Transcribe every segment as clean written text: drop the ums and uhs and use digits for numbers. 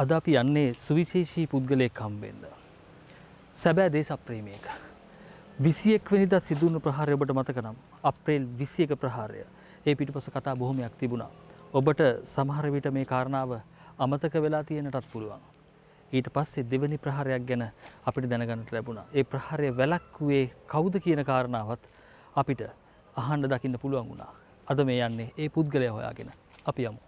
අද අපි යන්නේ සුවිශේෂී පුද්ගලයෙක් හම්බෙන්න. සැබෑ දේශප්‍රේමියෙක්. 21 වෙනිදා සිදුවුණු ප්‍රහාරය ඔබට මතක නම් අප්‍රේල් 21 ප්‍රහාරය. ඒ පිටුපස කතා බොහොමයක් තිබුණා. ඔබට සමහර විට මේ කාරණාව අමතක වෙලා තියෙනටත් පුළුවන්. ඊට පස්සේ දෙවෙනි ප්‍රහාරයක් ගැන අපිට දැනගන්නට ලැබුණා. ඒ ප්‍රහාරය වැළැක්වුවේ කවුද කියන කාරණාවත් අපිට අහන්න දකින්න පුළුවන් වුණා. අද මේ යන්නේ ඒ පුද්ගලයා හොයාගෙන. අපි යමු.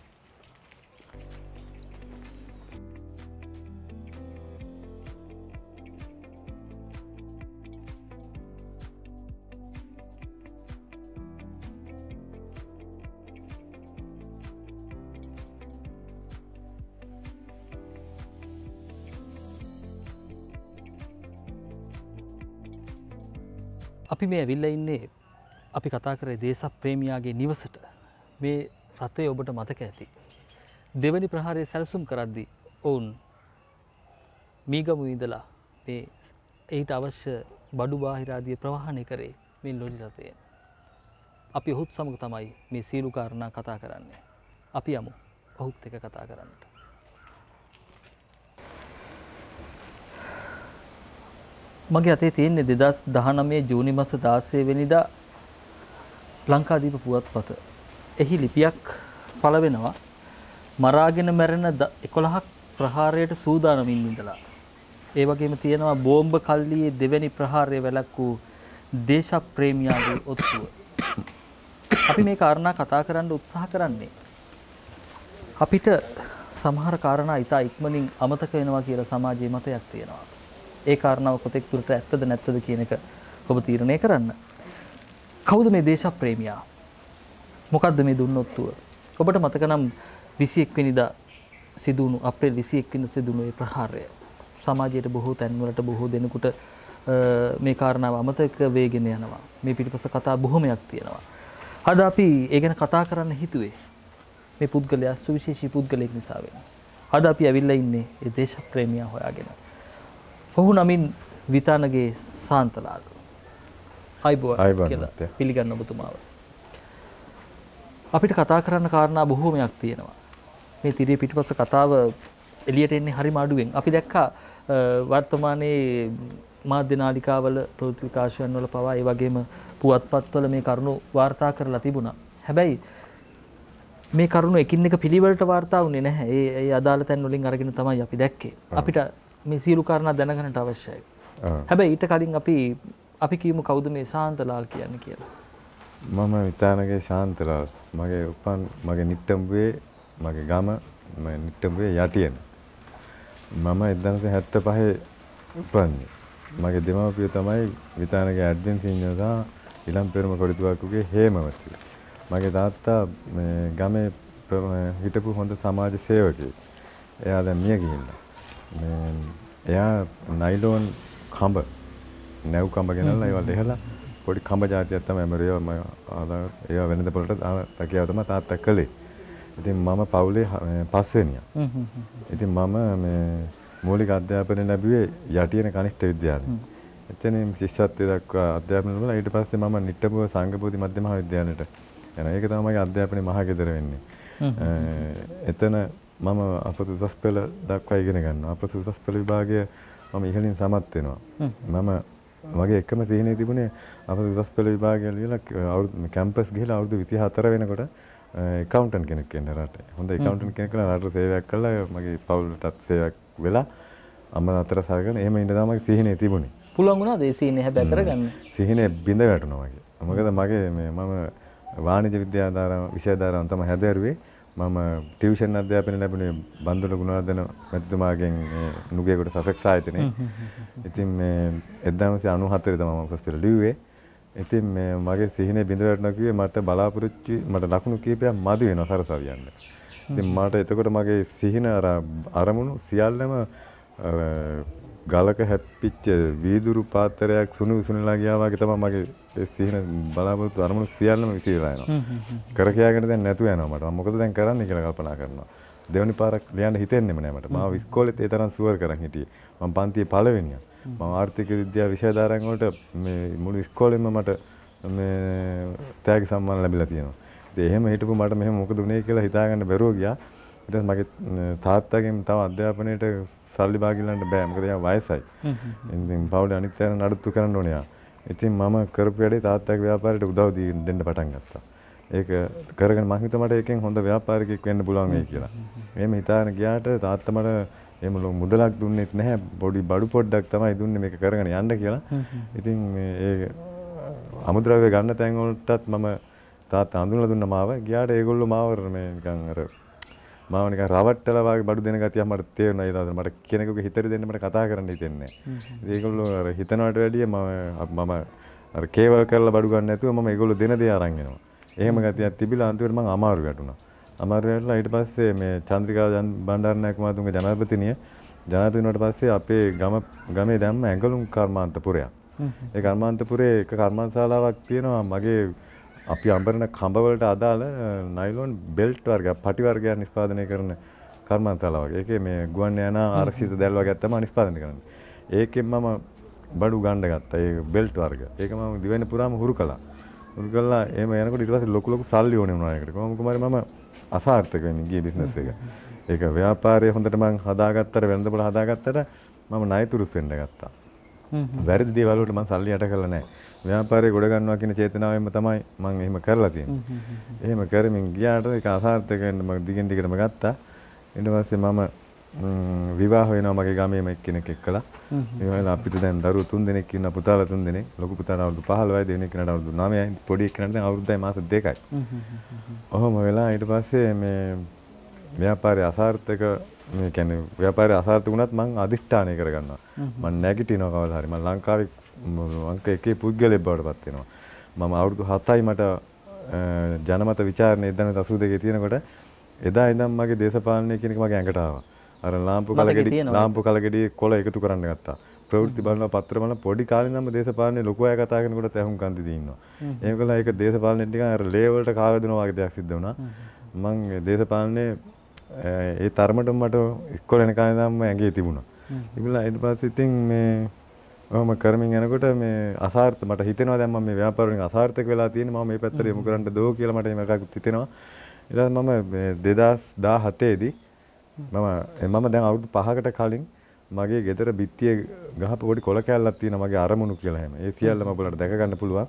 අපි මේ ඇවිල්ලා ඉන්නේ අපි කතා කරේ දේශප්‍රේමියාගේ නිවසට. මේ රථය ඔබට මතක ඇති. දෙවැනි ප්‍රහාරයේ සැලසුම් කරද්දී ඔවුන් මීගමු ඉඳලා මේ ඊට අවශ්‍ය බඩු බාහිර ආදී ප්‍රවාහනය කරේ මේ ලොරි රථයෙන්. අපි ඔහුත් සමග තමයි මේ සීළු කාරණා කතා කරන්නේ. අපි යමු ඔහුත් එක්ක කතා කරන්නට. මගේ අතේ තියෙන්නේ 2019 ජූනි මාස 16 වෙනිදා ලංකාදීප පුවත්පත. එහි ලිපියක් පළ වෙනවා. මරාගෙන මැරෙන 11ක් ප්‍රහාරයට සූදානමින් ඉඳලා. ඒ වගේම තියෙනවා බෝම්බ කල්ලියේ දෙවැනි ප්‍රහාරය වැළැක්වූ දේශප්‍රේමියාගේ ඔත්තුව. අපි මේ කාරණා කතා කරන්න උත්සාහ කරන්නේ අපිට සමහර කාරණා ඉතා ඉක්මනින් අමතක වෙනවා කියලා සමාජයේ මතයක් තියෙනවා. ඒ කාරණාව කොතෙක් දුරට ඇත්තද නැත්තද කියන එක ඔබ තීරණය කරන්න. කවුද මේ දේශප්‍රේමියා? මොකද්ද මේ දුන්නොත්තුව? ඔබට මතක නම් 21 වෙනිදා සිදුවුණු අප්‍රේල් 21 වෙනිදා සිදුවුණු ඒ ප්‍රහාරය සමාජයේ බොහෝ තැන්වලට බොහෝ දෙනෙකුට මේ කාරණාව අමතක වෙගෙන යනවා. මේ පිටුපස කතා බොහොමයක් තියෙනවා. අද අපි ඒ ගැන කතා කරන්න හිතුවේ මේ පුද්ගලයා සුවිශේෂී පුද්ගලයෙක් නිසා වෙන. අද අපි ඇවිල්ලා ඉන්නේ ඒ දේශප්‍රේමියා හොයාගෙන. ඔහු නමින් විතානගේ සාන්තලාල්. අයිබෝන් කියලා පිළිගන්න ඔබතුමාව. අපිට කතා කරන්න කාරණා බොහෝමයක් තියෙනවා. මේ තිරේ පිටුපස කතාව එළියට එන්නේ හරිම අඩුවෙන්. අපි දැක්කා වර්තමානයේ මාධ්‍ය නාලිකාවල ප්‍රවෘත්ති විකාශයන් වල පවා ඒ වගේම පුවත්පත්වල මේ කරුණු වාර්තා කරලා තිබුණා. හැබැයි මේ කරුණු එකින් එක පිළිවෙලට වාර්තා වුණේ නැහැ. ඒ අදාළ තැන් වලින් අරගෙන තමයි අපි දැක්කේ. අපිට මේ සියලු කාරණා දැනගන්නට අවශ්‍යයි. හැබැයි ඊට කලින් අපි කියමු කවුද මේ ශාන්තලාල් කියන්නේ කියලා. මම විතානගේ ශාන්තලාල්. මගේ නිට්ටඹුවේ මගේ ගම නිට්ටඹුවේ යටියෙන්. මම 1975 උපන්නේ. මගේ දෙමව්පියෝ තමයි විතානගේ ඇඩ්වින් සිංහල සහ ඉලම්පෙරුම කොඩිතුවක්කුගේ හේමවති. මගේ තාත්තා මේ ගමේ හිටපු හොඳ සමාජ සේවකයෙක්. එයා දැන් මිය ගිහිල්ලා. එයා නයිලෝන් කඹ නැව් කඹ ගෙනල්ලා ඒවා ලෙහලා පොඩි කඹ జాතියක් තමයි ඒවා වෙනද පොළට රැකියාව තමයි තාත්තා කළේ. ඉතින් මම පවුලේ පස්වෙනියා. ඉතින් මම මේ මූලික අධ්‍යාපනය ලැබුවේ යටියන කනිෂ්ඨ විද්‍යාලයේ. එතනින් ශිෂ්‍යත්වයට දක්වා අධ්‍යාපනය ලැබුණා. ඊට පස්සේ මම නිට්ටඹුව සංඝබෝධි මධ්‍ය මහා විද්‍යාලයට යනවා. ඒක තමයි මගේ අධ්‍යාපනයේ මහගෙදර වෙන්නේ. එතන මම අපත උසස් පෙළ දක්වා ඉගෙන ගන්නවා. අපත උසස් පෙළ විභාගය මම ඉහළින් සමත් වෙනවා. මම මගේ එකම තීරණය තිබුණේ අපත උසස් පෙළ විභාගය ලියලා කැම්පස් ගිහලා අවුරුදු 24 වෙනකොට ඇකවුන්ටන්ට් කෙනෙක් වෙන්න රටේ. හොඳ ඇකවුන්ටන්ට් කෙනෙක් වෙලා රටට සේවයක් කළා. මගේ පවුලටත් සේවයක් වෙලා අම්මා අතර සාගෙන එහෙම ඉඳලා මගේ තීරණය තිබුණේ. පුළුවන් වුණාද ඒ සීනේ හැබැයි කරගන්න? සීනේ බිඳ වැටුණා වගේ. මොකද මගේ මම වාණිජ විෂයධාරාවන් තමයි හැදෑරුවේ. මම ටියුෂන් අධ්‍යාපනය ලැබුණේ බන්දුල ගුණවර්ධන මැතිතුමාගෙන් නුගේගොඩ සසෙක්ස් ආයතනයේ. ඉතින් මේ 1994 තමයි මම උසස් පෙළ ලිව්වේ. ඉතින් මේ මගේ සිහිනේ බිඳ වැටුණා කිව්වේ මට බලාපොරොත්තු මට ලකුණු කීපයක් මදි වෙනවා සරසවියන්න. ඉතින් මට එතකොට මගේ සිහින අරමුණු සියල්ලම ගලක හැප්පිච්ච වීදුරු පාත්‍රයක් සුනිලා ගියා වගේ තමයි මගේ සිහින බලාපොරොත්තු අරමුණු සියල්ලම විසිරලා යනවා. කර කියාගෙන දැන් නැතුව යනවා මට. මම මොකද දැන් කරන්නේ කියලා කල්පනා කරනවා. දෙවනි පාරක් ලියන්න හිතෙන්නෙම නෑ මට. මම ඉස්කෝලේත් ඒ තරම් සුවර් කරන් හිටියේ. මම පන්තියේ පළවෙනියා. මම ආර්ථික විද්‍යාව විෂයධාරාවන් වලට මේ මුළු ඉස්කෝලේම මට මේ තෑගි සම්මාන ලැබිලා තියෙනවා. ඉතින් එහෙම හිටපු මට මෙහෙම මොකද උනේ කියලා හිතාගන්න බැරුව ගියා. ඊට පස්සේ මගේ තාත්තගෙන් තව අධ්‍යාපනයේට සල්ලි බාගිලන්න බෑ. මොකද එයා වයසයි. ඉතින් පවුලේ අනිත් අය නඩත්තු කරන්න ඕනේ යා. ඉතින් මම කරපු වැඩේ තාත්තගේ ව්‍යාපාරයට උදව් දෙන්න පටන් ගත්තා. ඒක කරගෙන මම හිතුවා මට එකෙන් හොඳ ව්‍යාපාරිකයෙක් වෙන්න පුළුවන් වෙයි කියලා. එහෙම හිතාගෙන ගියාට තාත්තා මට එහෙම මුදලක් දුන්නෙත් නැහැ. පොඩි බඩු පොඩ්ඩක් තමයි දුන්නේ මේක කරගෙන යන්න කියලා. ඉතින් ඒ අමුද්‍රව්‍ය ගන්න තැන් වලටත් මම තාත්තා හඳුන්වලා දුන්න මාව. ගියාට ඒගොල්ලෝ මාව මේ නිකන් අර මාව නිකන් රවට්ටලා වගේ බඩු දෙන ගතිය මට තේරුණා. ඒ දවස්වල මට කෙනෙකුගේ හිතට දෙන්න මට කතා කරන්න හිතෙන්නේ නැහැ. ඒගොල්ලෝ අර හිතනවට වැඩිය මම අර කේවල් කරලා බඩු ගන්න නැතුව මම ඒගොල්ලෝ දෙන දේ අරන් එනවා. එහෙම ගතියක් තිබිලා අන්තිමට මම අමාරු වැටුණා. අමාරු වැටලා ඊට පස්සේ මේ චන්ද්‍රිකා බණ්ඩාරනායක මහතුන්ගේ ජනාධිපතිනියට පස්සේ අපේ ගමේ දැම්ම ඇඟලුම් කර්මාන්තපුරයක්. ඒ කර්මාන්තපුරේ එක කර්මාන්තශාලාවක් තියෙනවා. මගේ අපි අඹරන කඹ වලට අදාළ නයිලොන් බෙල්ට් වර්ගයක්, පටි වර්ගයක් නිෂ්පාදනය කරන කර්මාන්තශාලාවක්. ඒකේ මේ ගුවන් යාන ආරක්ෂිත දැල් වර්ගයක් තමයි නිෂ්පාදනය කරන්නේ. ඒකෙන් මම බඩු ගන්න ගත්තා. ඒ බෙල්ට් වර්ග. ඒක මම දිවෙන පුරාම හුරු කළා. හුරු කළා එහෙම යනකොට ඊට පස්සේ ලොකු සල්ලි ඕනේ වුණා ඒකට. කොහොම කුමාරි මම අසාර්ථක වෙන්නේ ගියේ බිස්නස් එක. ඒක ව්‍යාපාරය හොඳට මම හදාගත්තට වෙළඳපොළ හදාගත්තට මම ණයතුරුස් වෙන්න ගත්තා. වැරදි දේවල් වලට මම සල්ලි යට කළා නැහැ. ව්‍යාපාරය ගොඩ ගන්නවා කියන චේතනාවෙන්ම තමයි මම එහෙම කරලා තියෙන්නේ. එහෙම කරමින් ගියාට ඒක අසාර්ථක වෙන්න මම දිගින් දිගටම ගත්තා. ඊට පස්සේ මම විවාහ වෙනවා මගේ ගමේම එක්කෙනෙක් එක්කලා. ඒ වෙලාව අපිට දැන් දරුවෝ 3 දෙනෙක් ඉන්නවා, පුතාලා 3 දෙනෙක්. ලොකු පුතාට අවුරුදු 15යි, දෙවෙනි කෙනාට අවුරුදු 9යි, පොඩි එක්කෙනාට දැන් අවුරුද්දයි මාස 2යි. ඔහොම වෙලා ඊට පස්සේ මේ ව්‍යාපාරය අසාර්ථක මේ කියන්නේ ව්‍යාපාරය අසාර්ථක වුණත් මම අදිෂ්ඨානය කරගන්නවා. මම නැගිටිනවා කවදා හරි. මම ලංකාවේ අංක 1 පුද්ගලයෙක් බවට පත් වෙනවා. මම අවුරුදු 7යි මට ජනමත විචාරණය 1982 තියෙනකොට එදා ඉඳන් මගේ දේශපාලනය කියන එක මගේ ඇඟට ආවා. අර ලාම්පු කලගෙඩි කොළ එකතු කරන්න ගත්තා. ප්‍රවෘත්ති බලනවා, පත්‍ර බලනවා. පොඩි කාලේ ඉඳන්ම දේශපාලනේ ලොකු අය කතා කරනකොට ඇහුම් කන් දිදී ඉන්නවා. එහෙම කළා ඒක දේශපාලනේ නිකන් අර ලේ වලට කාවැදෙනවා වගේ දෙයක් සිද්ධ වුණා. මම දේශපාලනේ ඒ තරමටම මට ඉස්කෝලේ යන කාලේ ඉඳන්ම ඇඟේ තිබුණා. ඉතින්ලා ඊට පස්සේ ඉතින් මේ ඔහොම කරමින් යනකොට මේ අසාර්ථක මට හිතෙනවා දැන් මම මේ ව්‍යාපාර වලින් අසාර්ථක වෙලා තියෙන්නේ. මම මේ පැත්තට යමු කරන්න දෝ කියලා මට එහෙම එකක් හිතෙනවා. ඊට පස්සේ මම 2017 දී මම දැන් අවුරුදු 5කට කලින් මගේ ගෙදර බිත්තියේ ගහපු පොඩි කොළ කෑල්ලක් තියෙනවා මගේ අරමුණු කියලා හැම. ඒ සියල්ලම ඔයගොල්ලන්ට දැක ගන්න පුළුවන්.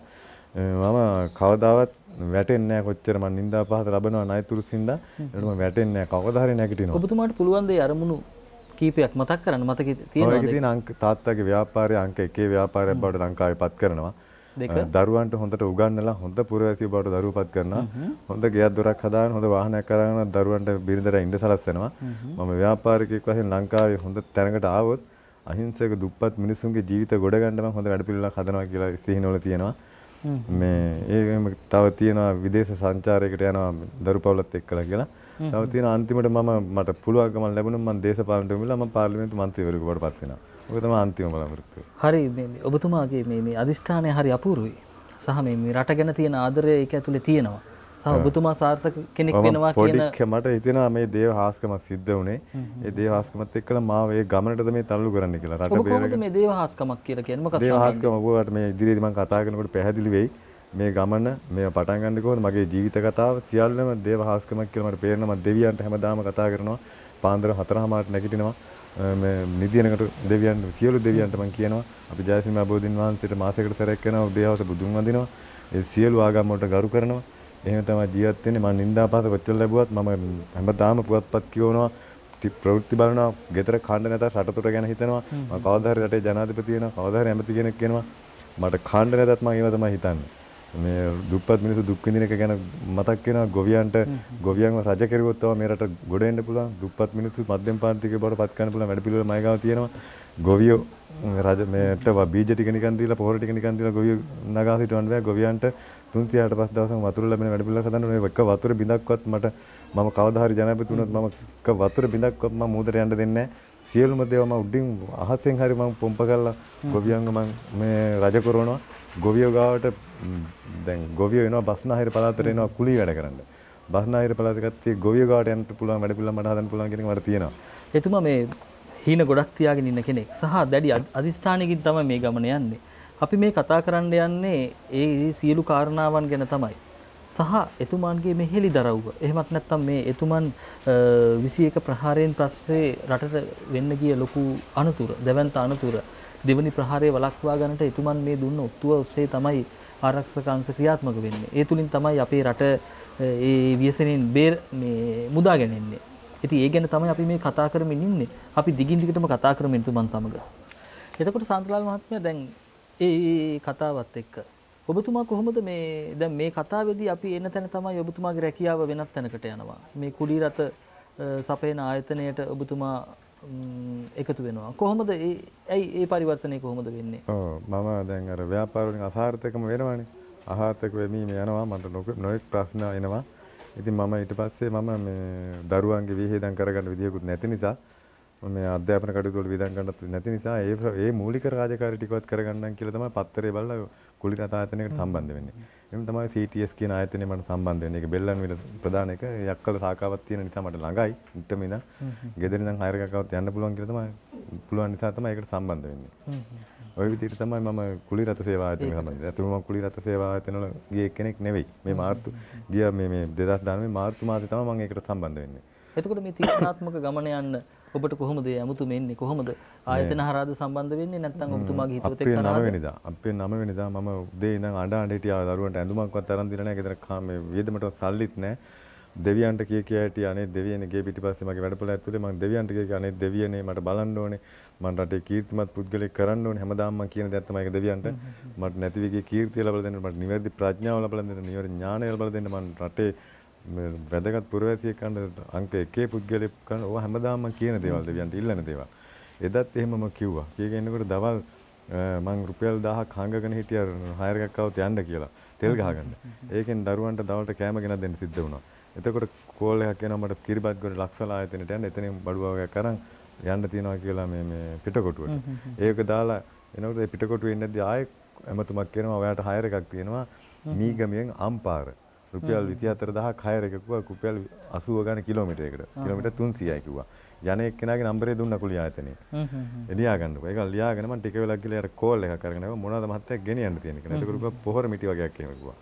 මම කවදාවත් වැටෙන්නේ නැහැ කොච්චර මම නින්දා පහත ලබනවා ණයතුරුසින්දා. ඒකට මම වැටෙන්නේ නැහැ. කවදා හරි නැගිටිනවා. ඔබතුමාට පුළුවන් දේ අරමුණු කීපයක් මතක් කරන්න මතකේ තියෙනවද? ඔයගේ තියෙන අංක තාත්තගේ ව්‍යාපාරය අංක 1 ව්‍යාපාරයක් බවට ලංකාවේ පත් කරනවා. දරුවන්ට හොඳට උගන්වලා හොඳ පුරවැසියෙකු බවට දරුවෝපත් කරනවා. හොඳ ගෙයක් දොරක් හදාගෙන හොඳ වාහනයක් අරගෙන දරුවන්ට බිරිඳට ඉඳ සලස්වනවා. මම ව්‍යාපාරිකයෙක් වශයෙන් ලංකාවේ හොඳ තැනකට ආවොත් අහිංසක දුප්පත් මිනිසුන්ගේ ජීවිත ගොඩ ගන්න මම හොඳ වැඩපිළිවෙලක් හදනවා කියලා සිහිනවල තියෙනවා. මේ ඒකෙම තව තියෙනවා විදේශ සංචාරයකට යනවා දරුපවුලත් එක්කලා කියලා. තව තියෙනවා අන්තිමට මට පුළුවන්කම ලැබුණා මම දේශපාලනයට යමුලා මම පාර්ලිමේන්තු මන්ත්‍රීවරයෙකු බවට පත් වෙනවා. ඔක තමයි අන්තිම බලාපොරොත්තුව. හරි මේ ඔබතුමාගේ මේ අදිෂ්ඨානය හරි අපූර්වයි. සහ මේ රට ගැන තියෙන ආදරය ඒක ඇතුලේ තියෙනවා. සහ ඔබතුමා සාර්ථක කෙනෙක් වෙනවා කියන මට හිතෙනවා මේ දේව හාස්කම සිද්ධ වුණේ. ඒ දේව හාස්කමත් එක්කලා මාව ඒ ගමනටද මේ තල්ලු කරන්න කියලා. රට බේරගෙන. ඔබ කොහොමද මේ දේව හාස්කමක් කියලා කියන්නේ මොකක්ද? දේව හාස්කම ඔබට මේ ඉදිරියේදී මම කතා කරනකොට පැහැදිලි වෙයි. මේ ගමන මේ පටන් ගන්න කොහොමද මගේ ජීවිත කතාව සියල්ලම දේව හාස්කමක් කියලා මට පේනවා. මම දෙවියන්ට හැමදාම කතා කරනවා. පාන්දර 4:00ට නැගිටිනවා. මේ නිදිනකට දෙවියන් සියලු දෙවියන්ට මම කියනවා අපි ජයසිංහ බෝධින් වහන්සේට මාසයකට සැරයක් කරනවා උදේවස බුදුන් වඳිනවා ඒ සියලු ආගම් වලට ගරු කරනවා එහෙම තමයි ජීවත් වෙන්නේ මම නින්දාපාත කොච්චර ලැබුවත් මම හැමදාම පුවත්පත් කියවනවා ප්‍රවෘත්ති බලනවා ගෙදර කණ්ඩ නැතත් රටතොට ගැන හිතනවා මම කවදා හරි රටේ ජනාධිපති වෙනවා කවදා හරි ඇමති කෙනෙක් වෙනවා මට කණ්ඩ නැතත් මම ඒව තමයි හිතන්නේ මේ දුප්පත් මිනිස්සු දුක් විඳින එක ගැන මතක් වෙනවා ගොවියන්ව රජ කෙරුවොත් තමයි මේ රට ගොඩ එන්න පුළුවන් දුප්පත් මිනිස්සු මධ්‍යම පන්තිකේ බවට පත් කරන්න පුළුවන් වැඩ පිළිවෙල මයිගාව තියෙනවා ගොවියෝ රජ මේට බීජ ටික නිකන් දීලා පොහොර ටික නිකන් දීලා ගොවියෝ නගා සිටවන්න බෑ ගොවියන්ට 3-4 5 දවසක් වතුර ලැබෙන වැඩ පිළිවෙල හදන්න මේ එක වතුර බිඳක්වත් මම කවදා හරි ජනාධිපති වුණොත් මම එක වතුර බිඳක්වත් මම මූදට යන්න දෙන්නේ නැහැ සියලුම දේවල් මම උඩින් අහසෙන් හරි මම පොම්ප කරලා ගොවියන්ව මම මේ රජ කරනවා ගොවියෝ ගාවට දැන් ගොවියෝ එනවා බස්නාහිර පළාතට එනවා කුලී වැඩ කරන්න. බස්නාහිර පළාත කට්ටිය ගොවියෝ ගාවට යන්න පුළුවන් වැඩ පිළිවෙල මට හදන්න පුළුවන් කියන එක මට තියෙනවා. එතුමා මේ හීන ගොඩක් තියාගෙන ඉන්න කෙනෙක් සහ දැඩි අදිෂ්ඨානයකින් තමයි මේ ගමන යන්නේ. අපි මේ කතා කරන්න යන්නේ ඒ සියලු කාරණාවන් ගැන තමයි. සහ එතුමාන්ගේ මේ හෙළිදරව්ව. එහෙමත් නැත්නම් මේ එතුමන් 21 ප්‍රහාරයෙන් පස්සේ රටට වෙන්න ගිය ලොකු අනතුර, දැවැන්ත අනතුර දෙවනි ප්‍රහාරය වළක්වා ගන්නට එතුමන් මේ දුන්න ඔත්තුව ඔස්සේ තමයි ආරක්ෂක අංශ ක්‍රියාත්මක වෙන්නේ. ඒ තුලින් තමයි අපේ රට ඒ ව්‍යසනයෙන් මේ මුදා ගැනෙන්නේ. ඉතින් ඒ ගැන තමයි අපි මේ කතා කරමින් ඉන්නේ. අපි දිගින් දිගටම කතා කරමින් එතුමන් සමග. එතකොට සාන්තලාල් මහත්මයා දැන් ඒ කතාවත් එක්ක ඔබතුමා කොහොමද මේ දැන් මේ කතාවේදී අපි එන තැන තමයි ඔබතුමාගේ රැකියාව වෙනත් තැනකට යනවා. මේ කුලී රත සපයන ආයතනයට ඔබතුමා එකතු වෙනවා. කොහොමද ඇයි ඒ පරිවර්තනය කොහොමද වෙන්නේ? ඔව් මම දැන් අර ව්‍යාපාර වලින් අසාර්ථකම වෙනවනේ. අසාර්ථක වෙමින් යනවා මට නොඑක් ප්‍රශ්න එනවා. ඉතින් මම ඊට පස්සේ මම මේ දරුවන්ගේ විහිදම් කරගන්න විදියකුත් නැති නිසා මේ අධ්‍යාපන කටයුතු වල වියදම් ගන්නත් නැති නිසා ඒ මූලික රාජකාරී ටිකවත් කරගන්නම් කියලා තමයි පත්තරේ බලලා කුලී රත ආයතනයකට සම්බන්ධ වෙන්නේ. එහෙනම් තමයි CTS කියන ආයතනය මට සම්බන්ධ වෙන්නේ. ඒක බෙල්ලන්විල ප්‍රධාන එක යක්කල සාකාවක් තියෙන නිසා මට ළඟයි. ඉන්නම ඉඳන් ගෙදර ඉඳන් හයර එකකවත් යන්න පුළුවන් කියලා තමයි පුළුවන් නිසා තමයි ඒකට සම්බන්ධ වෙන්නේ. ওই විදිහට තමයි මම කුලී රත සේවා ආයතනයට සම්බන්ධ වෙන්නේ. අතන මම කුලී රත සේවා ආයතන වල ගිය කෙනෙක් නෙවෙයි. මේ මාර්තු ගිය මේ 2019 මාර්තු මාසේ තමයි මම ඒකට සම්බන්ධ වෙන්නේ. එතකොට මේ තීරණාත්මක ගමන යන්න ඔබට කොහොමද යමුතුම එන්නේ? කොහොමද ආයතන හරහාද සම්බන්ධ වෙන්නේ? නැත්නම් ඔබතුමාගේ හිතවතෙක් කරාද? අපේ 9 වෙනිදා මම උදේ ඉඳන් අඬ හිටියා. දරුවන්ට ඇඳුමක්වත් අරන් දීලා නැහැ. ගෙදර මේ වියදමට සල්ලිත් නැහැ. දෙවියන්ට කිය හිටියා අනේ දෙවියනේ ගේ පිටිපස්සේ මගේ වැඩපොළ ඇතුලේ මම දෙවියන්ට කිය අනේ දෙවියනේ මට බලන්න ඕනේ. මම රටේ කීර්තිමත් පුද්ගලෙක් කරන්න ඕනේ. හැමදාම මම කියන දේ තමයි ඒක දෙවියන්ට. මට නැති විදිහේ කීර්තිය ලබා දෙන්න, මට නිවැරදි ප්‍රඥාව ලබා දෙන්න, නිවැරදි ඥානය ලබා දෙන්න මම රටේ වැදගත් පුරවැසියෙක් ගන්න අංක 1 පුද්ගලෙක් ගන්න ඕවා හැමදාම මම කියන දේවල් දෙවියන්ට ඉල්ලන දේවල්. එදත් එහෙමම කිව්වා. කීගෙන එනකොට දවල් මම රුපියල් 1000ක් හංගගෙන හිටියා හයර් එකක් આવුත් යන්න කියලා තෙල් ගහගන්න. ඒකෙන් දරුවන්ට දවල්ට කෑම ගෙනත් දෙන්න සිද්ධ වුණා. එතකොට කෝල් එකක් එනවා මට කිරිබත්ගොඩ ලක්සල ආයතනයට යන්න. එතනින් බඩුවාවයක් අරන් යන්න තියනවා කියලා මේ පිටකොටුවට. ඒක දාලා එනකොට ඒ පිටකොටුවේ ඉන්නදී ආයෙ එමතුමක් කියනවා ඔයාට හයර් එකක් තියෙනවා මීගමෙන් අම්පාර. රුපියල් 24000ක් හයර් එකක් කිව්වා රුපියල් 80 ගාන කිලෝමීටරයකට. කිලෝමීටර් 300යි කිව්වා. යන එක්කෙනාගේ නම්බරේ දුන්නා කුලී ආයතනේ. එළියා ගන්නකො. ඒක ලියාගෙන මම ටික වෙලක් ගිහලා යාර කෝල් එකක් අරගෙන ආවා මොනවද මහත්තයා ගෙනියන්න තියෙන කියලා. එතකොට කිව්වා පොහොර මිටි වගේක් එහෙම කිව්වා.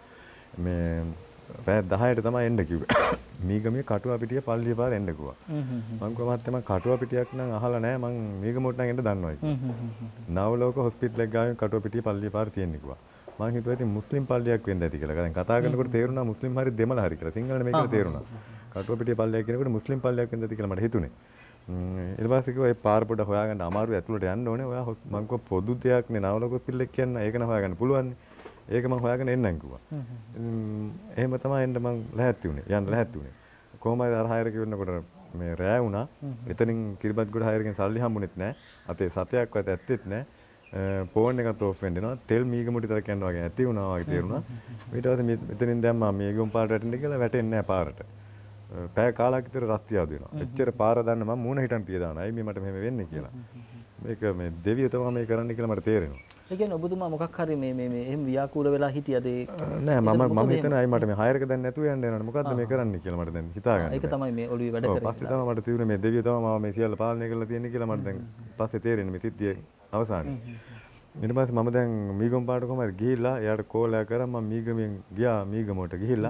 මේ රෑ 10ට තමයි එන්න කිව්වා. මීගමේ කටුවපිටිය පල්ලිය පාර එන්න කිව්වා. මම කිව්වා මහත්තයා මම කටුවපිටියක් නම් අහලා නැහැ මං මීගමෝට නම් එන්න දන්නවයි කිව්වා. නවලෝක හොස්පිටල් එක ගාවින් කටුවපිටිය පල්ලිය පාර තියෙන්නේ කිව්වා. මම හිතුවා ඉතින් මුස්ලිම් පල්ලියක් වෙන්න ඇති කියලා. දැන් කතා කරනකොට තේරුණා මුස්ලිම් හරි දෙමළ හරි කියලා. සිංහලනේ මේක තේරුණා. කටුවපිටිය පල්ලියක් කියනකොට මුස්ලිම් පල්ලියක් වෙන්න ඇති කියලා මට හිතුනේ. ඊට පස්සේ කිව්වා ඒ පාර පොඩ හොයාගන්න අමාරුයි ඇතුළට යන්න ඕනේ. ඔයා මං කිව්වා පොදු දෙයක් නේ නවලෝක හොස්පිටල් එක කියන්න ඒක නම් හොයාගන්න පුළුවන් නේ. ඒක මම හොයාගෙන එන්නම් කිව්වා. එහෙම තමයි එන්න මම ලැහැත්ති වුණේ. යන්න ලැහැත්ති වුණේ. කොහොම හරි අර හයර කිව්වනකොට මේ රෑ වුණා. එතනින් කිරිබත්ගොඩ හයරකින් සල්ලි හම්බුනේත් නැහැ. අපේ සතයක්වත් ඇත්තෙත් නැහැ. ෆෝන් එකත් ඕෆ් වෙන්නවා. තෙල් මීගමුටි තරක් යනවා වගේ ඇති වුණා වගේ තේරුණා. ඊට පස්සේ මෙතනින් දැම්මා මේගොම් පාරට වැටෙන්න කියලා වැටෙන්නේ නැහැ පාරට. පැය කාලයක් විතර රස්තියාව දෙනවා. එච්චර පාර දන්න මම මූණ හිටන් පිය දානවා. අයි මේ මට මෙහෙම වෙන්නේ කියලා. මේක මේ දෙවියෝ තමයි මේ කරන්නේ කියලා මට තේරෙනවා. ඒ කියන්නේ ඔබතුමා මොකක් හරි මේ එහෙම ව්‍යාකූල වෙලා හිටියද ඒ නෑ මම හිතන අය මට මේ හයර් එක දැන් නැතුව යන්න යනවනේ මොකද්ද මේ කරන්නේ කියලා මට දැන් හිතා ගන්න. ඒක තමයි මේ ඔළුවේ වැඩ කරන්නේ. පස්සේ තමයි මට තියුනේ මේ දෙවියෝ තමයි මම මේ සියල්ල පාලනය කරලා තියෙන්නේ කියලා මට දැන් පස්සේ තේරෙන්නේ මේ සිද්ධියේ අවසානයේ. ඊට පස්සේ මම දැන් මීගම පාට කොහමද ගිහිල්ලා එයාට කෝල් එකක් කරා මම මීගමෙන් ගියා මීගමට ගිහිල්ලා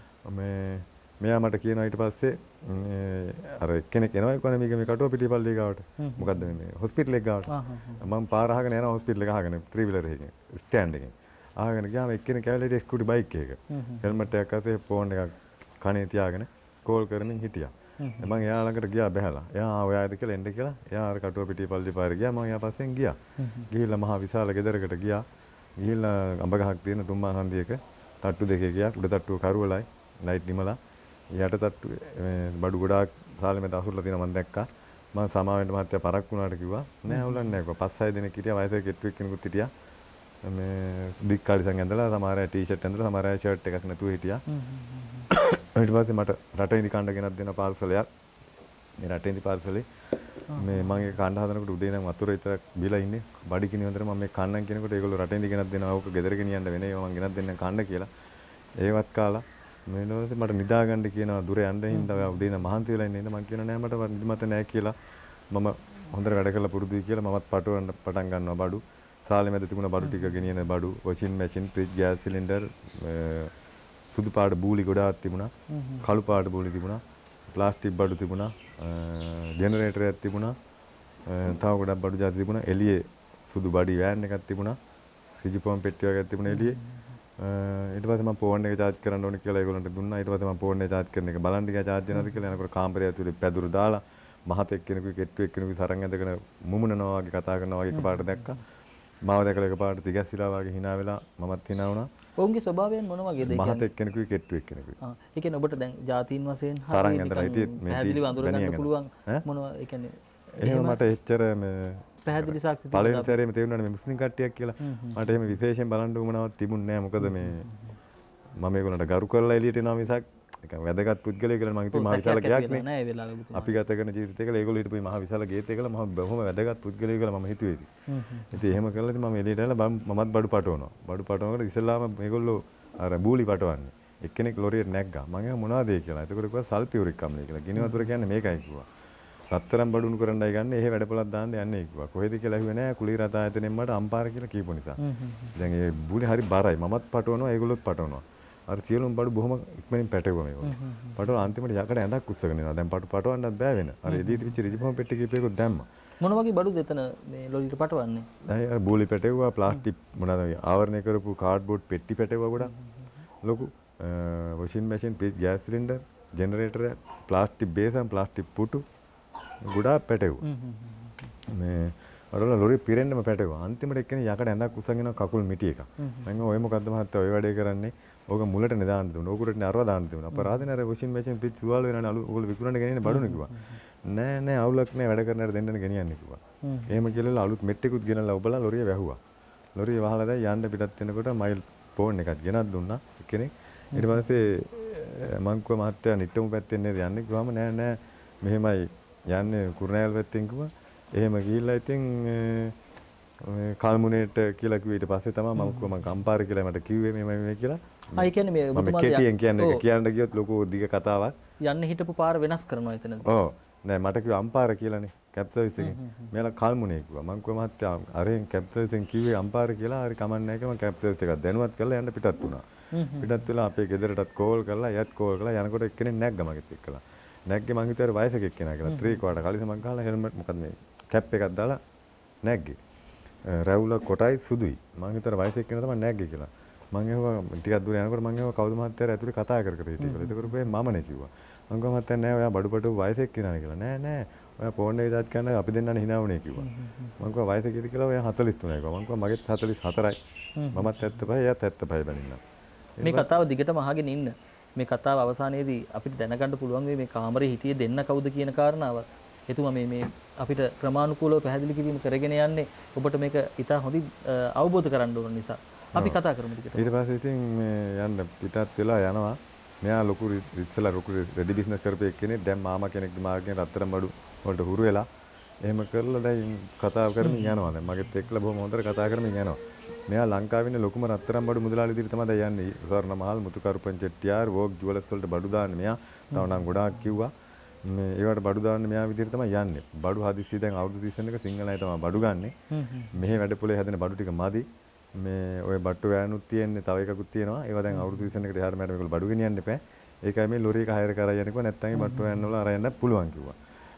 මෙයා මට කියනවා ඊට පස්සේ අර කෙනෙක් එනවා කොහොමද මීගමේ කටුවපිටිය පල්ලිය ගාවට මොකද්ද මේ හොස්පිටල් එක ගාවට මම පාර අහගෙන යනවා හොස්පිටල් එක අහගෙන ත්‍රී වීලර් එකකින් ස්ටෑන්ඩ් එකකින් අහගෙන ගියාම එක්කෙනෙක් ඇවිල්ලා හිටියේ ස්කූටි බයික් එකක හෙල්මට් එකක් අතේ ෆෝන් එකක් කනේ තියාගෙන කෝල් කරමින් හිටියා මම එයා ළඟට ගියා බහැලා එයා ඔයාද කියලා එන්න කියලා එයා අර කටුවපිටිය පල්ලිය පාරේ ගියා මම එයා පස්සෙන් ගියා ගිහිල්ලා මහා විශාල ගෙදරකට ගියා ගිහිල්ලා අඹ ගහක් තියෙන තුම්මාන හන්දියක තට්ටු දෙකේ ගියා උඩ තට්ටුව කරුවලයි ලයිට් නිමලා යට තට්ටු බඩු ගොඩාක් සාලෙමෙත අසුරලා තියෙනවා මම දැක්කා මම සමාවෙන්ට මහත්තයා පරක් වුණාට කිව්වා නෑ අවුලක් නෑ කිව්වා 5-6 දෙනෙක් හිටියා වයසක කෙට්ටුවෙක් කෙනෙකුත් හිටියා මේ දික් කාලිසන් ඇඳලා සමහර අය ටී-ෂර්ට් ඇඳලා සමහර අය ෂර්ට් එකක් නැතුව හිටියා ඊට පස්සේ මට රටින්දි කණ්ඩ ගෙනත් දෙන පාර්සලයක් මේ රටින්දි පාර්සලේ මේ මම ඒක කණ්ඩ හදනකොට උදේ නම් වතුර විතරක් බීලා ඉන්නේ බඩි කිනි වන්දර මම මේ කන්නම් කියනකොට ඒගොල්ලෝ රටින්දි ගෙනත් දෙනවා ඕක ගෙදර ගෙනියන්න වෙන ඒවා මම ගෙනත් දෙන්නම් කණ්ඩ කියලා ඒවත් කාලා මේ නෝසේ මට නිදා ගන්න කියනවා දුර යන්න හින්දා ඔයා උදේ ඉඳන් මහන්සි වෙලා ඉන්නේ මම කියනවා නෑ මට නිදිමත නෑ කියලා මම හොඳට වැඩ කරලා පුරුදුයි කියලා මමත් පටවන්න පටන් ගන්නවා බඩු සාලේ මැද තිබුණ බඩු ටික ගෙනියන බඩු washing machine fridge gas cylinder සුදු පාට බූලි ගොඩාක් තිබුණා. කළු පාට බූලි තිබුණා. ප්ලාස්ටික් බඩු තිබුණා. ජෙනරේටරයක් තිබුණා. තව ගොඩක් බඩු ಜಾති තිබුණා. එළියේ සුදු බඩි වෑන් එකක් තිබුණා. රිජිපොම් පෙට්ටිය වගේ තිබුණා එළියේ. ඊට පස්සේ මම ෆෝන් එක charge කරන්න ඕනේ කියලා ඒගොල්ලන්ට දුන්නා. ඊට පස්සේ මම ෆෝන් එක charge කරන එක බලන් ගියා charge වෙනවද කියලා. යනකොට කාමරය ඇතුලේ පැදුරු දාලා මහතෙක් කෙනෙකුයි කෙට්ටු එක්කෙනෙකුයි සරන් ඇඳගෙන මුමුණනවා වගේ කතා කරනවා වගේ එකපාරට දැක්කා. මාව දැකලා එකපාරට තිගැස්සිලා වගේ hina වෙලා මමත් hina වුණා. ඔවුන්ගේ ස්වභාවයන් මොන වගේද ඒ කියන්නේ? මහතෙක් කෙනෙකුයි කෙට්ටු එක්කෙනෙකුයි. ඒ කියන්නේ ඔබට දැන් ජාතීන් වශයෙන් සරන් ඇඳලා හිටියේ මේ පැහැදිලිව අඳුර ගන්න පුළුවන් මොනවා ඒ කියන්නේ එහෙම මට එච්චර මේ පැහැදිලි සාක්ෂි පළවෙනි සැරේම තේරුණානේ මේ මුස්ලිම් කට්ටියක් කියලා. මට එහෙම විශේෂයෙන් බලන්න උවමනාවක් තිබුණේ නැහැ. මොකද මේ මම ඒගොල්ලන්ට ගරු කරලා එළියට එනවා මිසක් නිකන් වැදගත් පුද්ගලයෙක් කියලා මම හිතුවේ මහ විශාල ගයක් නේ. නෑ ඒ වෙලාවේ පුතුමා. අපි ගත කරන ජීවිතේ කියලා ඒගොල්ලෝ හිටපු මහ විශාල ගේත් එකල මම බොහොම වැදගත් පුද්ගලයෙක් කියලා මම හිතුවේ ඉතින්. ඉතින් එහෙම කරලා ඉතින් මම එළියට ඇවිල්ලා මමත් බඩු පටවනවා. බඩු පටවනකොට ඉස්සෙල්ලාම මේගොල්ලෝ අර බූලි පටවන්නේ. එක්කෙනෙක් ලොරියට නැග්ගා. මම එහෙම මොනවද ඒ කියලා. එතකොට කිව්වා සල්පියුරික් අම්ලයි කියලා. ගිනි වතුර කියන්නේ මේකයි කිව්වා. රත්තරන් බඩුණු කරන්නයි ගන්න. එහෙ වැඩපොලක් දාන්න යන්නේ කිව්වා. කොහෙද කියලා ඇහුවේ නෑ. කුලී රත ආයතනෙන් මට අම්පාර කියලා කියපු නිසා. දැන් ඒ බූලි හරි බරයි. මමත් පටවනවා ඒගොල්ලොත් පටවනවා. අර සියලුම බඩු බොහොම ඉක්මනින් පැටවුවා මේගොල්ලෝ. පටවලා අන්තිමට යකඩ ඇඳක් උස්සගෙන යනවා. දැන් පටවන්නත් බෑ වෙන. අර එළියට විච්ච රිජිපොම පෙට්ටි කීපයකට දැම්මා. මොන වගේ බඩුද එතන මේ ලොරියට පටවන්නේ? දැන් අර බූලි පැටවුවා, ප්ලාස්ටික් මොනවාද ආවරණය කරපු කාඩ්බෝඩ් පෙට්ටි පැටවුවා ගොඩක්. ලොකු washing machine, gas cylinder, generator, plastic basin, plastic පුටු ගොඩාක් පැටවුවා. මේ වල ලොරි පිරෙන්නම පැටවුවා. අන්තිමට එක්කෙනෙක් යකඩ ඇඳක් උස්සගෙන කකුල් මිටි එකක්. මම ඔය මොකද්ද මහත්තයා ඔය වැඩේ කරන්නේ? ඕක මුලටනේ දාන්න දුන්නා. ඕකුරටනේ අරව දාන්න දුන්නා. අපරාධනේ අර වොෂින් මැෂින් පිට සුවාල වෙනානේ ඔයගොල්ලෝ විකුණන්න ගෙනියන්නේ බඩුනේ කිව්වා. නෑ නෑ අවුලක් නෑ වැඩ කරන අයට දෙන්නනේ ගෙනියන්නේ කිව්වා. එහෙම කියලා අලුත් මෙට්ටෙකුත් ගෙනල්ලා ඔබලා ලොරිය වැහුවා. ලොරිය වහලා දැන් යන්න පිටත් වෙනකොට මයිල් ෆෝන් එකක් ගෙනත් දුන්නා කෙනෙක්. ඊට පස්සේ මං කිව්වා මහත්තයා නිට්ටමු පැත්තෙන් නේද යන්නේ කිව්වම නෑ නෑ මෙහෙමයි යන්නේ කුරුණෑගල පැත්තෙන් කිව්වා. එහෙම ගිහිල්ලා ඉතින් කල්මුනේට කියලා කිව්වා. ඊට පස්සේ තමයි මම කිව්වා මං කම්පාර කියලා මට කිව්වේ මේ කියලා. ඒ කියන්නේ මේ ඔබතුමාට කෙටියෙන් කියන්නේ කියන්න ගියොත් ලොකු දිග කතාවක්. යන්න හිටපු පාර වෙනස් කරනවා එතනදී. ඔව්. නෑ මට කිව්වා අම්පාර කියලානේ කැබ් සර්විස් එකෙන්. මෙයාලා කල්මුනේ කිව්වා. මං කිව්වා මහත්තයා අරෙන් කැබ් සර්විස් එකෙන් කිව්වේ අම්පාර කියලා. හරි කමන්නේ නැහැ කියලා මං කැබ් සර්විස් එකක් දැනුවත් කරලා යන්න පිටත් වුණා. පිටත් වෙලා අපේ ගෙදරටත් කෝල් කරලා යත් කෝල් කරලා යනකොට එක්කෙනෙක් නැග්ගා මගෙත් එක්කලා. නැග්ගේ මං හිතුවා වයසක එක්කෙනා කියලා. 3 කෝඩ කලිසමක් ගහලා හෙල්මට් මොකද මේ කැප් එකක් දාලා නැග්ගේ. රැවුල කොටයි සුදුයි. මං හිතුවා වයසක එක්කෙනා තමයි නැග්ගේ කියලා. මං ඇහුවා ටිකක් දුර යනකොට මං ඇහුවා කවුද මහත්තයා ඇතුලේ කතා කර කර හිටියේ කියලා. ඒකවල බෑ මමනේ කිව්වා. මං ගම මහත්තයා නෑ ඔයා බඩුපටු වයසක කෙනානේ කියලා. නෑ නෑ ඔයා ෆෝන් එකේ දාත් කරන්න අපි දෙන්නානේ hina වුණේ කිව්වා. මං කිව්වා වයස කීයද කියලා ඔයා 43යි කිව්වා. මං කිව්වා මගෙත් 44යි. මමත් 75යි එයාත් 75යි බැනින්නම්. මේ කතාව දිගටම අහගෙන ඉන්න. මේ කතාව අවසානයේදී අපිට දැනගන්න පුළුවන් මේ කාමරේ හිටියේ දෙන්න කවුද කියන කාරණාව. එතුමා මේ අපිට ක්‍රමානුකූලව පැහැදිලි කිරීම කරගෙන යන්නේ ඔබට මේක ඉතා හොඳින් අවබෝධ කරගන්න ඕන නිසා. අපි කතා කරමු ටිකට. ඊට පස්සේ ඉතින් මේ යන්න පිටත් වෙලා යනවා. මෙයා ලොකු ඉස්සලා ලොකු රෙදි බිස්නස් කරපු එක්කෙනෙක් දැන් මාමා කෙනෙක්ගේ මාර්ගෙන් රත්තරන් බඩු වලට හුරු වෙලා එහෙම කරලා දැන් කතා කරමින් යනවා. දැන් මගෙත් එක්කලා බොහොම හොඳට කතා කරමින් යනවා. මෙයා ලංකාවේ ඉන්න ලොකුම රත්තරන් බඩු මුදලාලි විදිහට තමයි දැන් යන්නේ. ස්වර්ණ මහල් මුතුකරුපන් චෙට්ටියාර් වෝග් ජුවලර්ස් වලට බඩු දාන්නේ මෙයා. තව නම් ගොඩාක් කිව්වා. මේ ඒවට බඩු දාන්නේ මෙයා විදිහට තමයි යන්නේ. බඩු හදිස්සිය දැන් අවුරුදු 30 එක සිංහලයි තමයි බඩු ගන්නෙ. මෙහි වැඩපොලේ හැදෙන බඩු ටික මදි. මේ ඔය බට්ටු වෑනුත් තියෙන්නේ තව එකකුත් තියෙනවා. ඒවා දැන් අවුරුදු 20 කට එහාට මෙහාට මේගොල්ලෝ බඩු ගෙනියන්න එපා. ඒකයි මේ ලොරි එක හයර කරා යන්නේ කිව්වා. නැත්නම් මේ බට්ටු වෑන් වල අරන් යන්න පුළුවන් කිව්වා.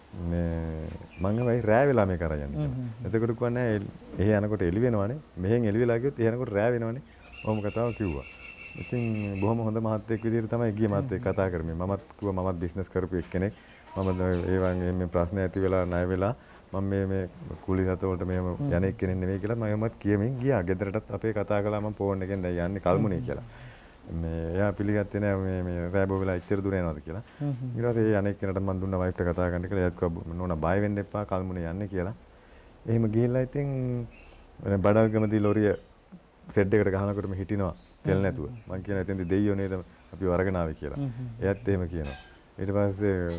මේ මං වෙයි රෑ වෙලා මේක අරන් යන්නේ කියලා. එතකොට කිව්වා නෑ එහෙ යනකොට එළි වෙනවනේ. මෙහෙන් එළි වෙලා ගියොත් එහෙ යනකොට රෑ වෙනවනේ. ඔහොම කතාව කිව්වා. ඉතින් බොහොම හොඳ මහත්තයෙක් විදිහට තමයි ගියේ මාත් එක්ක කතා කරමින්. මමත් කිව්වා මමත් බිස්නස් කරපු එක්කෙනෙක්. මම ඒ වගේ මේ ප්‍රශ්න ඇති වෙලා ණය වෙලා මම මේ කුලි හත වලට මෙහෙම යන්නේ කෙනෙක් නෙවෙයි කියලා මම එමත් කියමින් ගියා. ගෙදරටත් අපේ කතා කළා මම ෆෝන් එකෙන් දැන් යන්නේ කල්මුනේ කියලා. මේ එයා පිළිගත්තේ නෑ මේ රෑබෝ වෙලා ඉච්චර දුර යනවාද කියලා. ඊට පස්සේ ඒ අනෙක් කෙනාට මම දුන්නා වයිෆ්ට කතා කරන්න කියලා. එයාත් කිව්වා නෝනා බය වෙන්න එපා කල්මුනේ යන්නේ කියලා. එහෙම ගිහිල්ලා ඉතින් බඩල්ගමදී ලොරිය සෙඩ් එකට ගහනකොටම හිටිනවා තෙල් නැතුව. මං කියනවා එතෙන්දී දෙයියෝ නේද අපි වරගෙන ආවේ කියලා. එයාත් එහෙම කියනවා. ඊට පස්සේ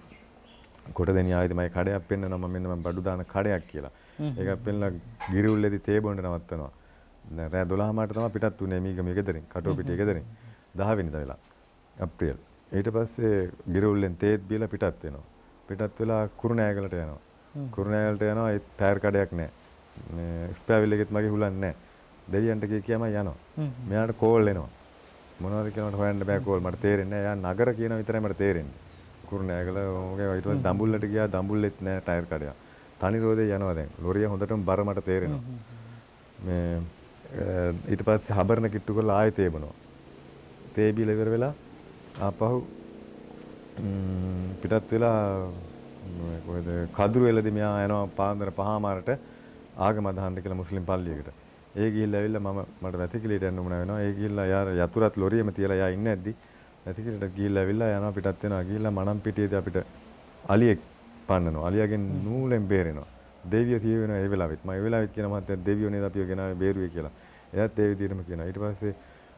කොට දෙනිය ආවේද මම කඩයක් පෙන්නනවා මම මෙන්න මම බඩු දාන කඩයක් කියලා. ඒකක් පෙන්නලා ගිරිඋල්ලේදී තේ බොන්න නවත්තනවා. දැන් රෑ 12 මාට තමයි පිටත් උනේ මීගම ගෙදරින් කටුවපිටිය ගෙදරින් 10 වෙනිදා වෙලා අප්‍රේල්. ඊට පස්සේ ගිරිඋල්ලෙන් තේත් බීලා පිටත් වෙනවා. පිටත් වෙලා කුරුණෑගලට යනවා. කුරුණෑගලට යනවා ඒ ටයර් කඩයක් නැහැ. මේ ස්පෙයාර් වීල් එකෙත් මගේ හුලන්නේ නැහැ. දෙවියන්ට කියම යනවා. මෙයාට කෝල් එනවා. මොනවද කියලා මට හොයන්න බෑ කෝල් මට තේරෙන්නේ නැහැ. එයා නගර කියන විතරයි මට තේරෙන්නේ. කුරුණෑගල ඔගේ ඊට පස්සේ දඹුල්ලට ගියා දඹුල්ලෙත් නෑ ටයර් කඩයක්. තනි රෝදේ යනවා දැන්. ලොරිය හොඳටම බර මට තේරෙනවා. මේ ඊට පස්සේ හබරන කිට්ටු කරලා ආයෙ තේබනවා. තේබිල ඉවර වෙලා ආපහු පිටත් වෙලා කොහෙද කදුරු වෙලදී මෙයා යනවා පාන්දර 5:00 ආගම අදහන්න කියලා මුස්ලිම් පල්ලියකට. ඒ ගිහිල්ලා ඇවිල්ලා මට වැතිකිළියට යන්න උනා වෙනවා. ඒ ගිහිල්ලා යාර යතුරත් ලොරියෙම තියලා යා ඉන්නේ නැද්දි වැතිකිළියට ගිහිල්ලා ඇවිල්ලා යනවා පිටත් වෙනවා. ගිහිල්ලා මනම් පිටියේදී අපිට අලියෙක් පන්නනවා. අලියාගෙන් නූලෙන් බේරෙනවා. දෙවියෝ තිය වෙනවා ඒ වෙලාවෙත්. මම ඒ වෙලාවෙත් කියන මහත්තයා දෙවියෝ නේද අපිව ගෙනාවේ බේරුවේ කියලා. එයාත් ඒ විදිහටම කියනවා. ඊට පස්සේ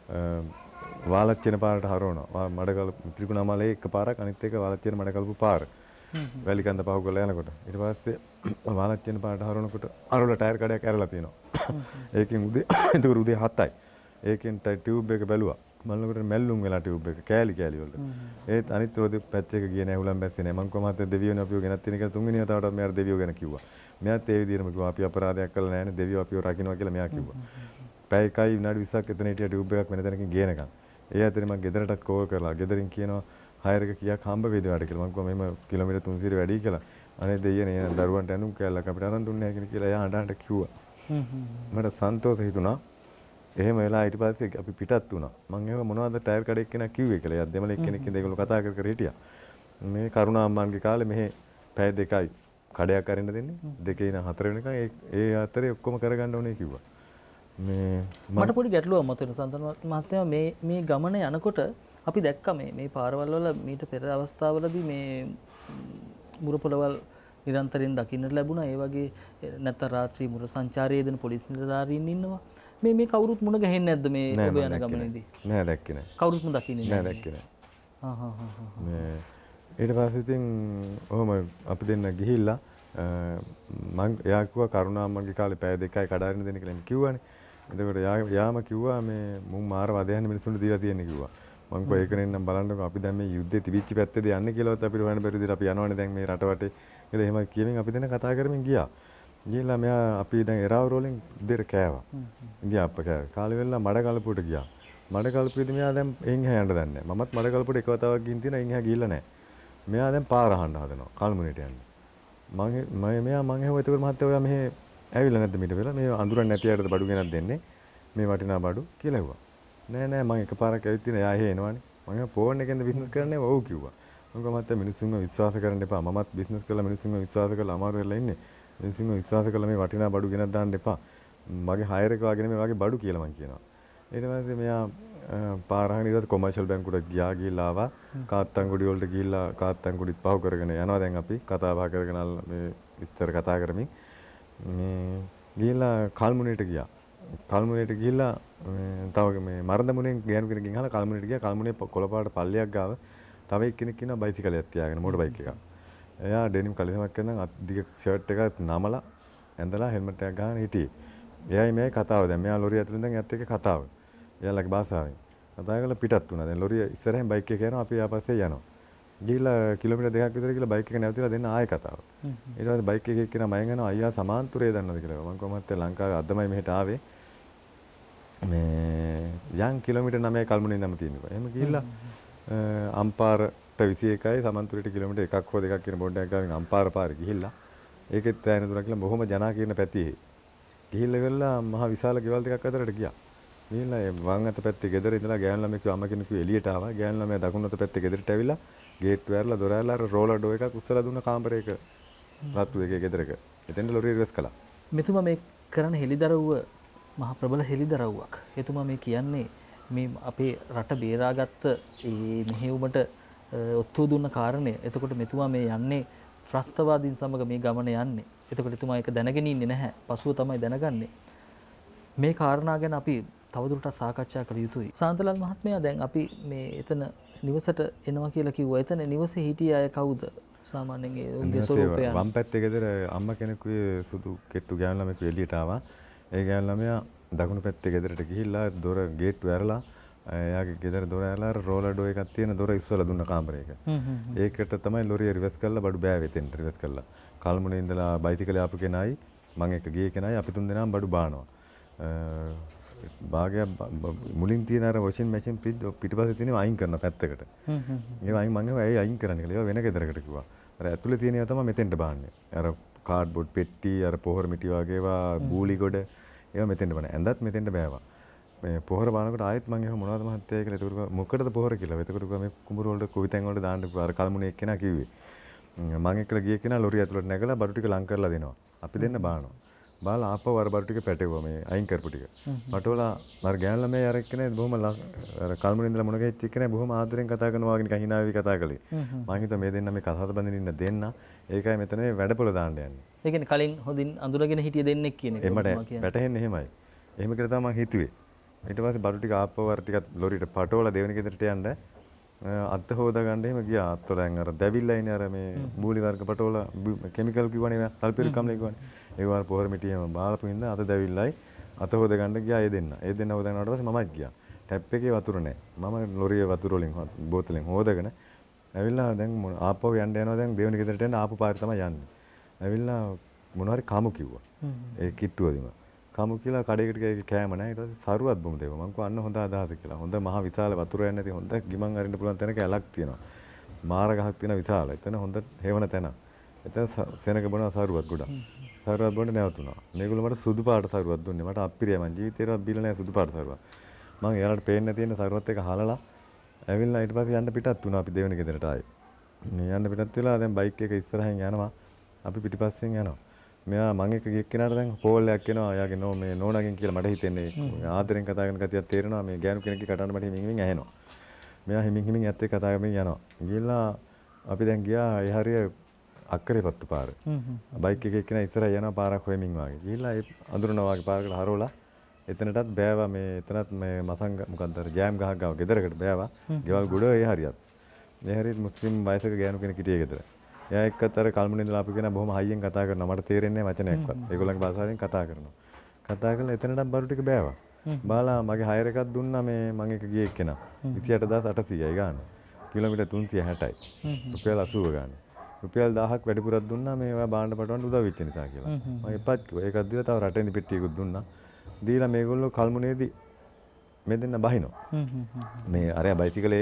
වාලච්චින පාරට හරවනවා. මඩකල ත්‍රිකුණාමලේ එක පාරක් අනිත් එක වාලච්චින මඩකලපු පාර. වැලිකන්ද පහු කරලා යනකොට. ඊට පස්සේ වාලච්චින පාරට හරවනකොට අරවල ටයර් කඩයක් ඇරලා තියෙනවා. ඒකෙන් උදේ 7යි. ඒකෙන් ටියුබ් එක බැලුවා. බලනකොට මැල්ලුම් වෙලා ටියුබ් එක කෑලි වලට. ඒත් අනිත් රෝදේ පැච් එක ගියේ නැහැ උලම් බැස්සේ නැහැ. මං කොහොමද දෙවියෝනේ අපිව ගෙනත් තියෙන කියලා තුන්වෙනි වතාවටත් මෙයාට දෙවියෝ ගැන කිව්වා. මෙයාත් ඒ විදිහටම කිව්වා අපි අපරාධයක් කළා නැහැ නේ දෙවියෝ අපිව රකින්නවා කියලා මෙයා කිව්වා. පැය එකයි විනාඩි 20ක් එතන හිටිය ටියුබ් එකක් වෙන තැනකින් ගේනකම්. ඒ අතරේ මම ගෙදරටත් කෝල් කරලා ගෙදරින් කියනවා හයර් එක කීයක් හම්බ වේද වාට කියලා. මම කිව්වා මෙහෙම කිලෝමීටර් 300 වැඩි කියලා. අනේ දෙයියනේ එන දරුවන්ට ඇඳුම් කෑල්ලක් අපිට අරන් දුන්නේ නැහැ කියලා එයා අඬන්න කිව්වා. මට සන්තෝෂ හිතුණා. එහෙම වෙලා ඊට පස්සේ අපි පිටත් වුණා. මම එහෙම මොනවද ටයර් කඩේක් කෙනෙක් කිව්වේ කියලා. එයා දෙමළ එක්කෙනෙක් ඉඳලා ඒගොල්ලෝ කතා කර හිටියා. මේ කරුණා අම්මන්ගේ කාලේ මෙහෙ පැය දෙකයි කඩයක් අරින්න දෙන්නේ. 2 ඉඳන් 4 වෙනකන් ඒ අතරේ ඔක්කොම කරගන්න ඕනේ කිව්වා. මට පොඩි ගැටලුවක් මතුවෙන සන්තන මහත්මයා මේ ගමන යනකොට අපි දැක්ක මේ පාරවල් වල මීට පෙර අවස්ථාවලදී මේ මුරපොළවල් නිරන්තරයෙන් දකින්නට ලැබුණා. ඒ වගේ නැත්නම් රාත්‍රී මුර සංචාරයේ දෙන පොලිස් නිලධාරීන් ඉන්නවා. මේ කවුරුත් මුණ ගැහෙන්නේ නැද්ද මේ ඔබ යන ගමනේදී? නෑ දැක්කේ නෑ. කවුරුත් මුණ දකින්නේ නෑ දැක්කේ නෑ. මේ ඊට පස්සේ ඉතින් ඔහොම අපි දෙන්න ගිහිල්ලා මං එයා කිව්වා කරුණාම්මගේ කාලේ පැය දෙකයි කඩාරින්න දෙන්න කියලා කිව්වනේ. එතකොට යාම කිව්වා මේ මුන් මාර වදයන් මිනිස්සුන්ට දීලා තියෙන්නේ කිව්වා. මං කිව්වා ඒක නෙන්නම් බලන්නකෝ අපි දැන් මේ යුද්ධේ තිබිච්ච පැත්තේද යන්නේ කියලාවත් අපිට හොයන්න බැරි විදිහට අපි යනවනේ දැන් මේ රට වටේ. කියලා එහෙම කියමින් අපි දෙන්න කතා කරමින් ගියා. ගිහලා මෙයා අපි දැන් එරාවර වලින් දෙර කෑවා. ඉන්දියා අප්ප කෑවා. කාලේ වෙලා මඩකලපුවට ගියා. මඩකලපුවේදී මෙයා දැන් එයින් එහා යන්න දන්නේ නැහැ. මමත් මඩකලපුවට එක වතාවක් ගිහින් තියෙනවා එයින් එහා ගිහිල්ලා නැහැ. මෙයා දැන් පාර අහන්න හදනවා කල්මුණේට යන්න. මම එහෙම එතකොට මහත්තයා ඔයා මෙහෙ ඇවිල්ලා නැද්ද මීට වෙලා මේ අඳුරන්නේ නැති අයටද බඩු ගෙනත් දෙන්නේ මේ වටිනා බඩු කියලා ඇහුවා. නෑ මම එකපාරක් ඇවිත් තියෙනවා එයා එහෙ එනවනේ. මම ෆෝන් එකෙන්ද බිස්නස් කරන්නේ ඔව් කිව්වා. මම කිව්වා මහත්තයා මිනිස්සුන්ව විශ්වාස කරන්න එපා. මමත් බිස්නස් කරලා මිනිස්සුන්ව විශ්වාස කරලා අමාරු වෙලා ඉන්නේ. මිනිස්සුන්ව විශ්වාස කරලා මේ වටිනා බඩු ගෙනත් දාන්න එපා. මගේ හයර් එක වගේ නෙමෙයි වගේ බඩු කියලා මම කියනවා. ඊට පස්සේ මෙයා පාරහන් ඉඳලා කොමර්ෂල් බැංකුවට ගිහිල්ලා ආවා. කාත්තන්ගොඩි වලට ගිහිල්ලා කාත්තන්ගොඩිත් පහු කරගෙන යනවා දැන් අපි කතා බහ කරගෙන මේ විතර කතා කරමින් මේ ගිහිල්ලා කල්මුණේට ගියා. කල්මුණේට ගිහිල්ලා තව මේ මරදමුණෙන් ගෑනු කෙනකින් අහලා කල්මුණේට ගියා. කල්මුණේ කොළපාට පල්ලියක් ගාව තව එක්කෙනෙක් ඉන්නවා බයිසිකලයක් තියාගෙන මෝටර් බයික් එකක්. එයා ඩෙනිම් කලිසමක් කරන දිග ෂර්ට් එකක් නමලා ඇඳලා හෙල්මට් එකක් ගහගෙන හිටියේ. එයායි මේ කතාව දැන් මෙයා ලොරිය ඇතුළෙන් දැන් ඇත්ත එක කතාව. එයාලගේ භාෂාවෙන්. කතා කරලා පිටත් වුණා. දැන් ලොරිය ඉස්සරහින් බයික් එක යනවා අපි ආපස්සේ යනවා. ගිහිල්ලා කිලෝමීටර් 2ක් විතර ගිහලා බයික් එක නැවතිලා දෙන්න ආයෙ කතාව. ඊට පස්සේ බයික් එකේ එක්කෙනා මයෙන් යනවා අයියා සමාන්තරේ දන්නවද කියලා. මම කොහොමද ලංකාවේ අදමයි මෙහෙට ආවේ. මේ යන් කිලෝමීටර් 9 කල්මුණේ නම් තියෙනවා. එහෙම ගිහිල්ලා අම්පාරට 21යි සමන්තුරේට කිලෝමීටර් 1ක් හෝ 2ක් කියන බෝඩ් එකක් ගාවින් අම්පාර පාරේ ගිහිල්ලා ඒකෙත් ඈන දුරක් කියලා බොහොම ජනාකීර්ණ පැතියේ. ගිහිල්ලා ගල්ලා මහ විශාල ගෙවල් දෙකක් අතරට ගියා. ගිහිල්ලා වම් අත පැත්තේ ගෙදර ඉඳලා ගෑනු ළමෙක් අම්ම කෙනෙකු එළියට ආවා. ගෑනු ළමයා දකුණු අත පැත්තේ ගෙදරට ඇවිල්ලා ගේට්ටුව ඇරලා දොර ඇරලා රෝලර් ඩෝ එකක් උස්සලා දුන්න කාමරයක රත්තු එකේ ගෙදරක. එතෙන්ද ලොරිය රිවර්ස් කළා. මෙතුමා මේ කරන හෙලිදරව්ව මහා ප්‍රබල හෙලිදරව්වක්. එතුමා මේ කියන්නේ මේ අපේ රට බේරාගත්ත ඒ මෙහෙයුමට ඔත්තු දුන්න කාරණය. එතකොට මෙතුමා මේ යන්නේ ත්‍රස්තවාදීන් සමග මේ ගමන යන්නේ. එතකොට එතුමා ඒක දැනගෙන ඉන්නේ නැහැ. පසුව තමයි දැනගන්නේ. මේ කාරණා ගැන අපි තවදුරටත් සාකච්ඡා කළ යුතුයි. සාන්තලාල් මහත්මයා දැන් අපි මේ එතන නිවසට එනවා කියලා කිව්වා. එතන නිවසේ හිටිය අය කවුද? සාමාන්‍යයෙන් ඒ උන්ගේ ස්වරූපය. වම් පැත්තේ ගෙදර අම්මා කෙනෙකුගේ සුදු කෙට්ටු ගෑනු ළමෙක් එළියට ආවා. ඒ ගෑනු ළමයා දකුණු පැත්තේ ගෙදරට ගිහිල්ලා දොර ගේට්ටුව ඇරලා එයාගේ ගෙදර දොර ඇරලා රෝලර් ඩෝ එකක් තියෙන දොර ඉස්සලා දුන්න කාමරයක. ඒකට තමයි ලොරිය රිවර්ස් කරලා බඩු බෑවේ එතෙන්ට රිවර්ස් කරලා. කල්මුණේ ඉඳලා බයිසිකලේ ආපු කෙනයි මම එක්ක ගියේ කෙනයි අපි තුන් දෙනාම බඩු බානවා. භාගයක් මුලින් තියෙන අර වොෂින් මැෂින් පිටිපස්සේ තියෙන අයින් කරන පැත්තකට. ඒවා අයින් මම ඇයි අයින් කරන්නේ කියලා. ඒවා වෙන ගෙදරකට කිව්වා. අර ඇතුලේ තියෙන ඒවා තමයි මෙතෙන්ට බාන්නේ. අර කාඩ්බෝඩ් පෙට්ටි, අර පොහොර මිටි වගේ ඒවා, බූලි ගොඩ ඒවා මෙතෙන්ට බාන. ඇඳත් මෙතෙන්ට බෑවා. මේ පොහොර බානකොට ආයෙත් මම එහෙම මොනවද මහත්තයා කියලා ඒකට මොකටද පොහොර කියලා. ඒකට කිව්වා මේ කුඹුර වලට කුවිතැන් වලට දාන්න අර කල්මුණේ එක්කෙනා කිව්වේ. මම එක්කලා ගිය කෙනා ලොරිය ඇතුළට නැගලා බඩු ටික ලං කරලා දෙනවා. අපි දෙන්න බානවා. බාලා ආපහු අර බඩු ටික පැටෙවුවා මේ අයින් කරපු ටික. පටවලා අර ගෑනු ළමයි අර එක්කනේ බොහොම අර කල්මුණේ ඉඳලා මොන ගෙච්ච එක්කනේ බොහොම ආදරෙන් කතා කරනවා වගේ නිකන් hina වෙවි කතා කළේ. මම හිතුවා මේ දෙන්න මේ කතාවද බඳින්න ඉන්න දෙන්න. ඒකයි මෙතන වැඩපොළ දාන්න යන්නේ. ඒ කියන්නේ කලින් හොඳින් අඳුරගෙන හිටිය දෙන්නෙක් කියන එක. එමට වැටහෙන්නේ එහෙමයි. එහෙම කියලා තමයි මම හිතුවේ. ඊට පස්සේ බඩු ටික ආපහු අර ටිකක් ලොරියට පටවලා දෙවෙනි ගෙදරට යන්න අත්ත හොදා ගන්න එහෙම ගියා. අත්ත දැන් අර දැවිල්ලා ඉන්නේ අර මේ බූලි වර්ග පටවලා කිමිකල් කිව්වනේ සල්ෆියුරික් අම්ල කිව්වනේ. ඒ වගේ පොහොර මිටි එහෙම බාලපු හින්දා අත දැවිල්ලයි අත හොදා ගන්න ගියා ඒ දෙන්න. ඒ දෙන්න හොදා ගන්නවට පස්සේ මමත් ගියා. ටැප් එකේ වතුර නැහැ. මම ලොරියේ වතුර වලින් බෝතලෙන් හොදාගෙන ඇවිල්ලා දැන් ආපහු යන්න යනවා දැන් දෙවෙනි ගෙදරට යන්න ආපු පාරේ තමයි යන්නේ. ඇවිල්ලා මොනවාරි කමු කිව්වා. ඒ කිට්ටුවදීම. කමු කියලා කඩේකට කෑම නැහැ. ඊට පස්සේ සරුවත් බොමු දෙව. මං කෝ අන්න හොඳ අදහස කියලා. හොඳ මහ විශාල වතුර යන්නේ නැති හොඳ ගිමන් අරින්න පුළුවන් තැනක ඇලක් තියෙනවා. මාර ගහක් තියෙන විශාල. එතන හොඳ හේවන තැන. එතන සෙනග බොනවා සරුවත් ගොඩක්. සරුවත් බොන්න නැවතුණා. මේගොල්ලෝ මට සුදු පාට සරුවත් දුන්නේ. මට අප්පිරිය මං ජීවිතේට බීලා නැහැ සුදු පාට සරුවත්. මං එයාලට පේන්න තියෙන සරුවත් එක හලලා ඇවිල්ලා ඊට පස්සේ යන්න පිටත් වුණා අපි දෙවෙනි ගෙදරට ආයේ. මේ යන්න පිටත් වෙලා දැන් බයික් එක ඉස්සරහින් යනවා. අපි පිටිපස්සෙන් යනවා. මෙයා මං එක්ක ගිය කෙනාට දැන් කෝල් එකක් එනවා. එයාගේ මේ නෝනාගෙන් කියලා මට හිතෙන්නේ ආදරෙන් කතා කරන ගතියක් තේරෙනවා. මේ ගෑනු කෙනෙක්ගේ කටහඬ මට හිමින් හිමින් ඇහෙනවා. මෙයා හිමින් හිමින් ඇත්ත එක්ක කතා කරමින් යනවා. ගිහලා අපි දැන් ගියා ඒ හරිය අක්කරේ පත්තු පාර. බයික් එකේ එක්කෙනා ඉස්සරහ යනවා පාරක් හොයමින් වාගේ. ගිහලා ඒ අඳුරනවා වාගේ පාරකට හරවලා එතනටත් බෑවා මේ එතනත් මේ මසංග මොකක්ද අර ජෑම් ගහක් ගාව ගෙදරකට බෑවා. ගෙවල් ගොඩ ඒ හරියත්. මේ හරියට මුස්ලිම් වයසක ගෑනු කෙනෙක් හිටියේ ගෙදර. එයා එක්කත් අර කල්මුණේ ඉඳලා අපි කෙනා බොහොම හයියෙන් කතා කරනවා. මට තේරෙන්නේ නැහැ වචනයක්වත්. ඒගොල්ලන්ගේ භාෂාවෙන් කතා කරනවා. කතා කරලා එතනටත් බරු ටික බෑවා. බාලා මගේ හයර් එකක් දුන්නා මේ මම එක ගියේ එක්කෙනා. 28800යි ගාන. කිලෝමීටර් 360යි. රුපියල් 80 ගාන. රුපියල් 1000ක් වැඩිපුරක් දුන්නා මේවා බාණ්ඩ පටවන්න උදව් වෙච්ච නිසා කියලා. මම එපත් කිව්වා. ඒකත් දීලා තව රටෙන්දි පෙට්ටියකුත් දුන්නා. දීලා මේගොල්ලෝ කල්මුණේදී මේ දෙන්න බහිනවා. මේ අරයා බයිසිකලේ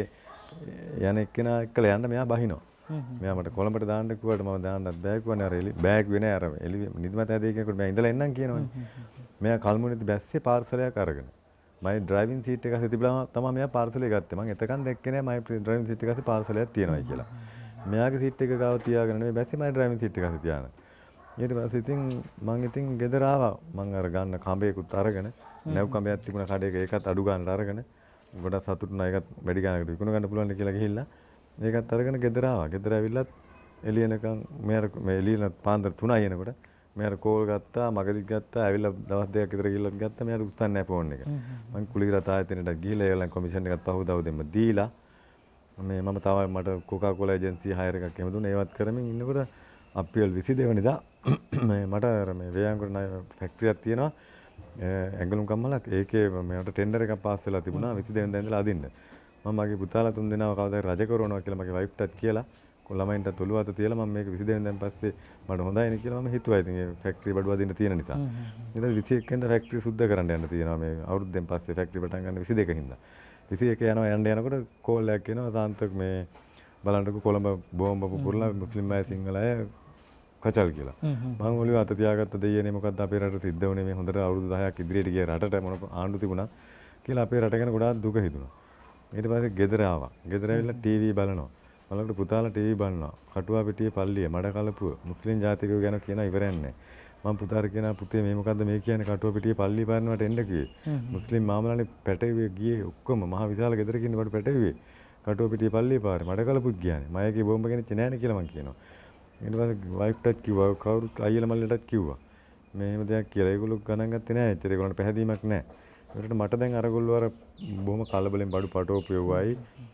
යන එක්කෙනා එක්කලා යන්න මෙයා බහිනවා. මෙයා මට කොළඹට දාන්න කිව්වට මම දාන්නත් බෑ කිව්වනේ අර බෑග් වෙන්නේ අර එළි නිදිමත ඇදී කියනකොට මම ඉඳලා එන්නම් කියනවනේ. මෙයා කල්මුණේදී බැස්සේ පාර්සලයක් අරගෙන. මගේ ඩ්‍රයිවිං සීට් එක අස්සේ තිබුණා තමයි මෙයා පාර්සලේ ගත්තේ. මම එතකන් දැක්කේ නෑ මගේ ඩ්‍රයිවිං සීට් එක අස්සේ පාර්සලයක් තියෙනවා කියලා. මෙයාගේ සීට් එක ගාව තියාගෙන නෙමෙයි බැස්සේ මගේ ඩ්‍රයිවිං සීට් එක අස්සේ තියාන. ඊට පස්සේ ඉතින් මං ඉතින් ගෙදර ආවා. මං අර ගන්න කඹයකුත් අරගෙන නැව් කඹයක් තිබුණා කඩේක ඒකත් අඩු ගන්නට අරගෙන ගොඩක් සතුටුනා ඒකත් වැඩි ගන්නකට විකුණ ගන්න පුළුවන් කියලා ගිහිල්ලා ඒකත් අරගෙන ගෙදර ආවා. ගෙදර ඇවිල්ලත් එළියනකම් මේ එළියන පාන්දර 3යි එනකොට මෙයාට කෝල් ගත්තා මගදිත් ගත්තා ඇවිල්ලා දවස් දෙකක් විතර ගිහිල්ලා ගත්තා මෙයාට උස්සන්නේ නැහැ ෆෝන් එක. මං කුලිරත ආයතනයට ගිහිල්ලා ඒගොල්ලන් කොමිෂන් එකත් පහුදව දෙන්න දීලා මම තව මට කොකා කෝලා ඒජන්සි හයර් එකක් එහෙම දුන්නා ඒවත් කරමින් ඉන්නකොට අප්‍රේල් 22 වෙනිදා මට මේ වේයන්ගොඩ ෆැක්ටරියක් තියෙනවා ඇඟලුම් කම්මලක් ඒකේ මට ටෙන්ඩර් එකක් පාස් වෙලා තිබුණා 22 වෙනිදා ඉඳලා අදින්න මම මගේ පුතාලා තුන් දෙනාව කවදා රජ කරවනවා කියලා මගේ වයිෆ්ටත් කියලා ළමයින්ට ඔළුව අත තියලා මම මේක 22 වෙනිදාන් පස්සේ මට හොඳයිනේ කියලා මම හිතුවා ඉතින් ඒ ෆැක්ටරි බඩුව අදින්න තියෙන නිසා ඊට 21 වෙනිදා ෆැක්ටරි සුද්ධ කරන්න යන්න තියෙනවා මේ අවුරුද්දෙන් පස්සේ ෆැක්ටරි පටන් ගන්න 22 හින්දා 21 යනවා යනකොට කෝල් එකක් එනවා සාන්තක් මේ බලන්නකො කොළඹ බෝම්බ පුපුරලා මුස්ලිම් අය සිංහල අය කචල් කියලා. මම ඔලිව අත තියාගත්ත දෙයියනේ මොකද්ද අපේ රටට සිද්ධ වුනේ මේ හොඳට අවුරුදු 10ක් ඉදිරියට ගිය රටට මොන ආණ්ඩු තිබුණා කියලා අපේ රට ගැන ගොඩාක් දුක හිතුණා. ඊට පස්සේ ගෙදර ආවා. ගෙදර ඇවිල්ලා ටීවී බලනවා. බලනකොට පුතාලා ටීවී බලනවා. කටුවා පිටියේ පල්ලිය මඩ කලපුව මුස්ලිම් ජාතිකයෝ ගැන කියන ඉවරයක් නැහැ. මම පුතාට කියනවා පුතේ මේ මොකද්ද මේ කියන්නේ කටුවා පිටියේ පල්ලිය පාරනවට එන්න කිව්වේ. මුස්ලිම් මාමලානේ පැටවුවේ ගියේ ඔක්කොම මහ විශාල ගෙදරක ඉන්න කොට පැටවුවේ. කටුවා පිටියේ පල්ලිය පාරේ මඩ කලපුත් ගියානේ. මයගේ බෝම්බ ගෙනිච්ච නෑනේ කියලා මං කියනවා. ඊට පස්සේ වයිෆ්ටත් කිව්වා කවුරුත් අයියලා මල්ලටත් කිව්වා. මේ එහෙම දෙයක් කියලා. ඒගොල්ලෝ ගණන් ගත්තේ නෑ. ඒතර ඒගොල්ලන්ට පැහැදීමක් නෑ. ඒකට මට දැන් අරගොල්ලෝ අර බොහොම කලබලෙන් බඩු පටෝපියුවයි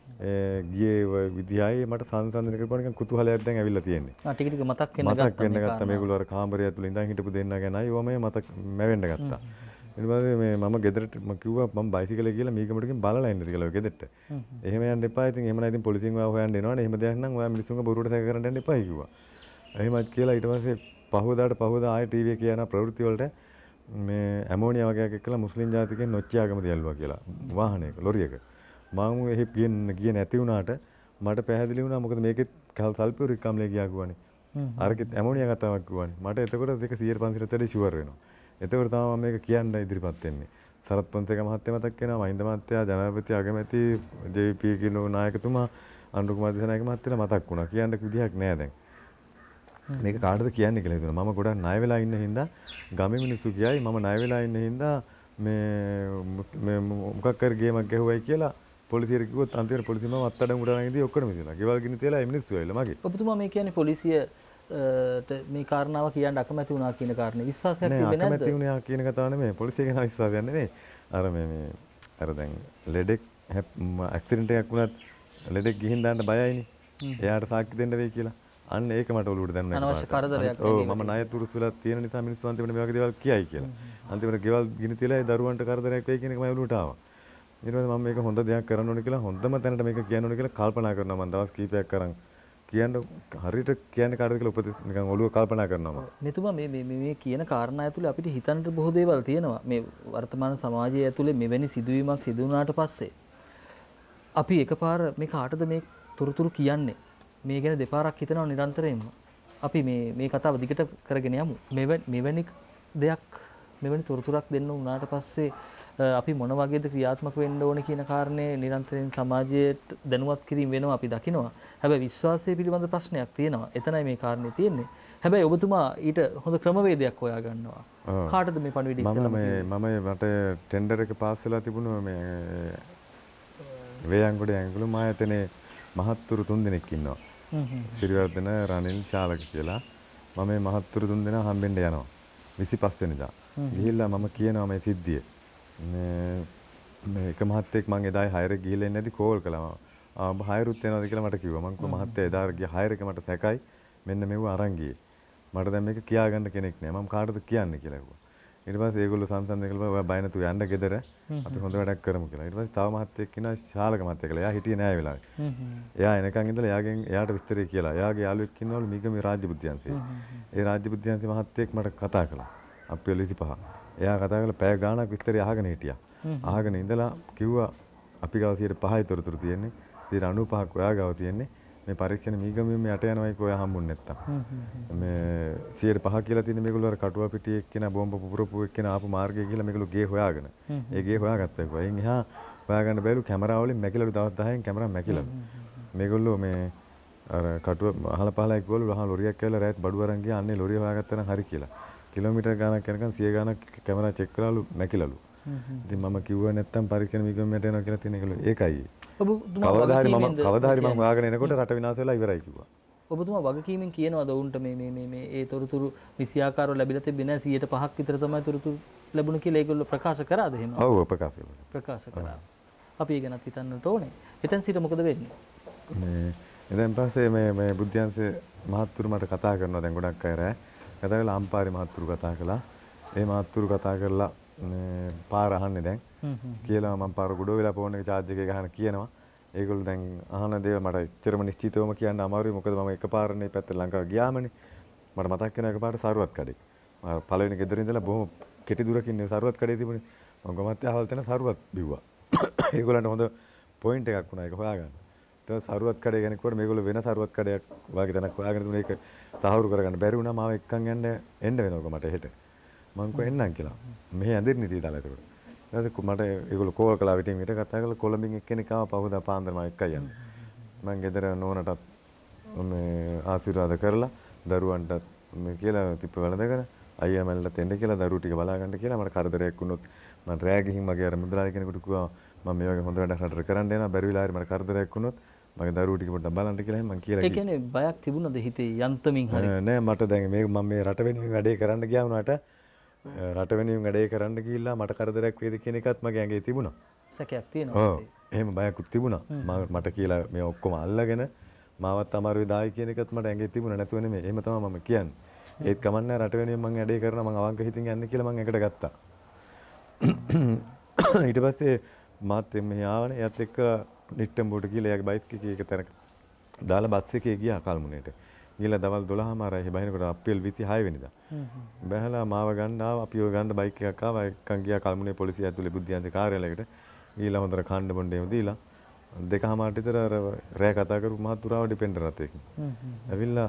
ගියේ විදියයි මට සංසන්දනය කරපුවා නිකන් කුතුහලයක් දැන් ඇවිල්ලා තියෙන්නේ. ටික ටික මතක් වෙන්න ගත්තා. මේගොල්ලෝ අර කාමරය ඇතුළේ ඉඳන් හිටපු දෙන්නා ගැනයි ඕවා මේ මතක් මැවෙන්න ගත්තා. ඊට පස්සේ මේ මම ගෙදරට මම කිව්වා මම බයිසිකලේ ගිහලා මීගමටකින් බලලා එන්නද කියලා ඔය ගෙදරට. එහෙම යන්න එපා. ඉතින් එහෙම නැත්නම් පොලිසියෙන් ඔයා හොයන්න එනවනේ. එහෙම දෙයක් නම් ඔයා මිනිස්සුන්ගේ බොරුවට සැක කරන්න යන්න එපායි කිව්වා. එහෙමත් කියලා ඊට පස්සේ පහවදාට පහවදා ආයෙ ටීවී එකේ යන ප්‍රවෘත්ති වලට මේ ඇමෝනියා වගේ එකක් කියලා මුස්ලිම් ජාතිකයන් නොච්චියාගම දියල්ලුවා කියලා වාහනයක ලොරියක. මම එහෙ ගියේ නැති වුණාට මට පැහැදිලි වුණා මොකද මේකෙත් සල්ෆියුරික් අම්ලය ගියා කිව්වනේ. අරකෙත් ඇමෝනියා කතාවක් කිව්වනේ. මට එතකොට ඒක 100% වැඩි ෂුවර් වෙනවා. එතකොට තමයි මම මේක කියන්න ඉදිරිපත් වෙන්නේ. සරත් පොන්සේක මහත්තයා මතක් වෙනවා, මහින්ද මහත්තයා, ජනාධිපති අගමැති, ජේ.පී. කිනෝ නායකතුමා, අනුර කුමාර දිසානායක මහත්තයලා මතක් වුණා. කියන්න විදිහක් නෑ දැන්. මේක කාටද කියන්නේ කියලා හිතුණා. මම ගොඩක් ණය වෙලා ඉන්න හින්දා ගමේ මිනිස්සු කියයි මම ණය වෙලා ඉන්න හින්දා මේ මොකක් කර ගේමක් ගැහුවයි කියලා පොලිසියට කිව්වොත් අන්තිමට පොලිසිය මම අත්අඩංගුවට අරන් ඉදී ඔක්කොම මිදිනවා. ගෙවල් ගිනි තියලා ඒ මිනිස්සු ඇවිල්ලා මගේ. ඔබතුමා මේ කියන්නේ පොලිසියට මේ කාරණාව කියන්න අකමැති වුණා කියන කාරණේ විශ්වාසයක් තිබෙන්නේ නැද්ද? අකමැති වුණා කියන කතාව නෙමෙයි. පොලිසිය ගැන විශ්වාසයක් නෙමෙයි. අර දැන් ලෙඩෙක් ඇක්සිඩන්ට් එකක් වුණත් ලෙඩෙක් ගිහින් දාන්න බයයිනේ. එයාට සාක්ෂි දෙන්න වෙයි කියලා. අන්න ඒක මට ඔලුවට දැනුණා. අනවශ්‍ය කරදරයක්. ඔව් මම ණය තුරුස් වෙලා තියෙන නිසා මිනිස්සු අන්තිමට මේ වගේ දේවල් කියයි කියලා. අන්තිමට ගෙවල් ගිනි තියලා ඒ දරුවන්ට කරදරයක් වෙයි කියන එක මම ඔලුවට ආවා. ඊට පස්සේ මම මේක හොඳ දෙයක් කරන්න ඕනේ කියලා හොඳම තැනට මේක කියන්න ඕනේ කියලා කල්පනා කරනවා. මම දවස් කීපයක් කරන් කියන්න හරියට කියන්න කාටද කියලා උපදෙස් නිකන් ඔලුව කල්පනා කරනවා මම. මෙතුමා මේ කියන කාරණා ඇතුලේ අපිට හිතන්න බොහෝ දේවල් තියෙනවා. මේ වර්තමාන සමාජය ඇතුලේ මෙවැනි සිදුවීමක් සිදු වුණාට පස්සේ අපි එකපාර මේ කාටද මේ තොරතුරු කියන්නේ? මේ ගැන දෙපාරක් හිතනවා නිරන්තරයෙන්ම. අපි මේ කතාව දිගට කරගෙන යමු. මෙවැනි දෙයක් මෙවැනි තොරතුරක් දෙන්න උනාට පස්සේ අපි මොන වගේද ක්‍රියාත්මක වෙන්න ඕනේ කියන කාරණේ නිරන්තරයෙන් සමාජයට දැනුවත් කිරීම වෙනවා අපි දකිනවා. හැබැයි විශ්වාසය පිළිබඳ ප්‍රශ්නයක් තියෙනවා. එතනයි මේ කාරණේ තියෙන්නේ. හැබැයි ඔබතුමා ඊට හොඳ ක්‍රමවේදයක් හොයා ගන්නවා. කාටද මේ පණිවිඩය ඉස්සෙල්ලා මට ටෙන්ඩර් එක පාස් වෙලා තිබුණා මේ වේයන්ගොඩ ඇඟිලු මායතනේ මහත්තුරු 3 දෙනෙක් ඉන්නවා. සිරිවර්ධන රනිල් ශාලක කියලා. මම මේ මහත්තුරු 3 දෙනා හම්බෙන්න යනවා 25 වෙනිදා. ගිහිල්ලා මම කියනවා මේ සිද්ධිය. මේ එක මහත්තයෙක් මං එදායි හයරේ ගිහිල්ලා ඉන්නේ නැති කෝල් කළා. ආ හයරුත් එනවාද කියලා මට කිව්වා. මං කිව්වා මහත්තයා එදා ගිය හයරේක මට සැකයි. මෙන්න මෙව අරන් ගියේ. මට දැන් මේක කියාගන්න කෙනෙක් නෑ. මම කාටද කියන්නේ කියලා කිව්වා. ඊට පස්සේ ඒගොල්ලෝ සංසන්දනය කළා ඔයා බය නැතුව යන්න ගෙදර අපි හොඳ වැඩක් කරමු කියලා. ඊට පස්සේ තව මහත්තයෙක් ඉන්නවා ශාලක මහත්තයා කියලා. එයා හිටියේ නෑ ඒ වෙලාවේ. එයා එනකන් ඉඳලා එයාට විස්තරය කියලා. එයාගේ යාළුවෙක් ඉන්නවලු මිගමේ රාජ්‍ය බුද්ධ්‍යංශයේ. ඒ රාජ්‍ය බුද්ධ්‍යංශයේ මහත්තයෙක් මට කතා කළා. අප්පියල 25. එයා කතා කරලා පැය ගාණක් විස්තරය අහගෙන හිටියා. අහගෙන ඉඳලා කිව්වා අපි ගාව 105යි තොරතුරු තියෙන්නේ. 95ක් ඔයා ගාව තියෙන්නේ. මේ පරීක්ෂණ මීගමෙන් මේ යට යනවායි කොයා හම්බුන්නේ නැත්තම්. මේ 105 කියලා තියෙන මේගොල්ලෝ අර කටුවා පිටියේ එක්කෙනා බෝම්බ පුපුරපු එක්කෙනා ආපු මාර්ගය කියලා මේගොල්ලෝ ගේ හොයාගෙන. ඒ ගේ හොයාගත්තා කිව්වා. එයින් එහා හොයාගන්න බැලු කැමරාව වලින් මැකිලලු දවස් 10න් කැමරා මැකිලලු. මේගොල්ලෝ මේ අර කටුව අහල පහලයි ගෝලු අහල ලොරියක් ඇවිල්ලා රෑත් බඩු අරන් ගියා. අන්නේ ලොරිය හොයාගත්තා නම් හරි කියලා. කිලෝමීටර් ගාණක් යනකම් 100 ගාණක් කැමරා චෙක් කරලාලු මැකිලලු. ඉතින් මම කිව්වා නැත්තම් පරීක්ෂණ මීගමෙට එනවා කියලා තියෙන ඒගොල්ලෝ ඒකයි. කවදා හරි මම හොයාගෙන එනකොට රට විනාශ වෙලා ඉවරයි කිව්වා. ඔබතුමා වගකීමෙන් කියනවාද ඔවුන්ට මේ ඒ තොරතුරු විසියාකාරව ලැබිලා තිබෙන්නේ නැහැ 105ක් විතර තමයි තොරතුරු ලැබුණ කියලා ඒගොල්ලෝ ප්‍රකාශ කරාද එහෙම? ඔව් ප්‍රකාශ කරා. අපි ඒ ගැනත් හිතන්නට ඕනේ. එතෙන් සිට මොකද වෙන්නේ? එතෙන් පස්සේ මේ බුද්ධ්‍යංශේ මහත්තුරු මට කතා කරනවා දැන් ගොඩක් අය රෑ. කතා කරලා අම්පාරේ මහත්තුරු කතා කළා. ඒ මහත්තුරු කතා කරලා පාර අහන්නේ දැන් කියලා මම පාර ගොඩ වෙලා ෆෝන් එක charge එකේ ගහන කියනවා. ඒගොල්ලෝ දැන් අහන දේවල් මට එච්චරම නිශ්චිතවම කියන්න අමාරුයි. මොකද මම එකපාරනේ පැත්තට ලංකාව ගියාමනේ. මට මතක් වෙන එකපාරට සරුවත් කඩේ. මම පළවෙනි ගෙදර ඉඳලා බොහොම කෙටි දුරකින් සරුවත් කඩේ තිබුණේ. මම ගමත් ආවල් තැන සරුවත් බිව්වා. ඒගොල්ලන්ට හොඳ පොයින්ට් එකක් වුණා ඒක හොයාගන්න. ඊට පස්සේ සරුවත් කඩේ ගැන කිව්වට මේගොල්ලෝ වෙන සරුවත් කඩයක් වගේ තැනක් හොයාගෙන දුන්නා. ඒක තහවුරු කරගන්න බැරි වුණා. මාව එක්කන් එන්න වෙනවා මට හෙට. මං කිව්වා එන්නම් කියලා. මෙහෙ ඇඳෙන්නේ ඉතින් දාලා ඒකට. ඊට මට ඒගොල්ලෝ කෝල් කළා විටින් ඊට කතා කරලා කොළඹින් එක්කෙනෙක් ආවා පහුදා පාන්දර මම එක්කයි යන්නේ. මං ගෙදර නෝනටත් මේ ආශිර්වාද කරලා දරුවන්ටත් මේ කියලා තිප්ප වළඳගෙන අයියා මල්ලට එන්න කියලා දරුවෝ ටික බලා ගන්න කියලා මට කරදරයක් වුණොත් මම රෑ ගිහින් මගේ අර මුදලාලි කෙනෙකුට කිව්වා මම මේ වගේ හොඳ වැඩක් රටට කරන්න යනවා බැරි වෙලා හරි මට කරදරයක් වුණොත් මගේ දරුවෝ ටික පොඩ්ඩක් බලන්න කියලා මම කියලා කිව්වා. ඒ කියන්නේ බයක් තිබුණද හිතේ යන්තමින් හරි? නෑ මට දැන් මම මේ රට වෙනුවෙන් වැඩේ කරන්න ගියා වුණාට රට වෙනුවෙන් වැඩේ කරන්න ගිහිල්ලා මට කරදරයක් වේද කියන එකත් මගේ ඇඟේ තිබුණා. සැකයක් තියෙනවා. ඔව්. එහෙම බයකුත් තිබුණා. මට කියලා මේ ඔක්කොම අල්ලගෙන මාවත් අමාරුයි දායි කියන එකත් මට ඇඟේ තිබුණා නැතුව නෙමෙයි. එහෙම තමයි මම කියන්නේ. ඒත් කමන්නේ රට වෙනුවෙන් මම වැඩේ කරනවා මම අවංක හිතින් යන්නේ කියලා මම එකට ගත්තා. ඊට පස්සේ මාත් මෙහි ආවනේ. එයාත් එක්ක නිට්ටඹුවට ගිහලා එයාගේ බයික් එකේ එක තැනක දාලා බස් එකේ ගියා කල්මුණේට. ගිහලා දවල් 12:00මාරයි බහිනකොට අප්‍රේල් 26 වෙනිදා. බැලලා මාව ගන්න ආවා. අපි ඔය ගන්න බයික් එකක් ආවා. එක්කන් ගියා කල්මුනේ පොලිසිය ඇතුලේ බුද්ධියන්ත කාර්යාලයකට. ගිහලා හොඳට කන්න බොන්න එහෙම දීලා 2:00මාට විතර අර රෑ කතා කරපු මහතුරාව ඩිපෙන්ඩර් රථයකින්. ඇවිල්ලා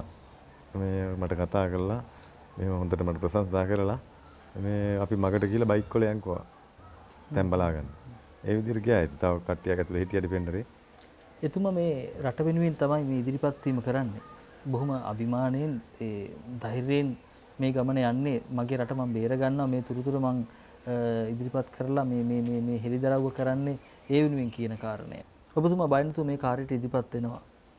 මේ මට කතා කළා. මෙහෙම හොඳට මට ප්‍රශංසා කරලා මේ අපි මගට ගිහලා බයික් වල යන්කෝ. දැන් බලාගන්න. ඒ විදිහට ගියා. තව කට්ටියක් ඇතුලේ හිටියා ඩිපෙන්ඩරේ. එතුමා මේ රට වෙනුවෙන් තමයි මේ ඉදිරිපත් වීම කරන්නේ. බොහොම අභිමාණයෙන් ඒ ධෛර්යයෙන් මේ ගමන යන්නේ. මගේ රට මම බේර ගන්නවා. මේ තුරුතුර මම ඉදිරිපත් කරලා මේ හෙළිදරව්ව කරන්නේ ඒ වෙනුවෙන් කියන කාරණය. ඔබතුමා බය නැතුව මේ කාර්යයට ඉදිරිපත් වෙනවා.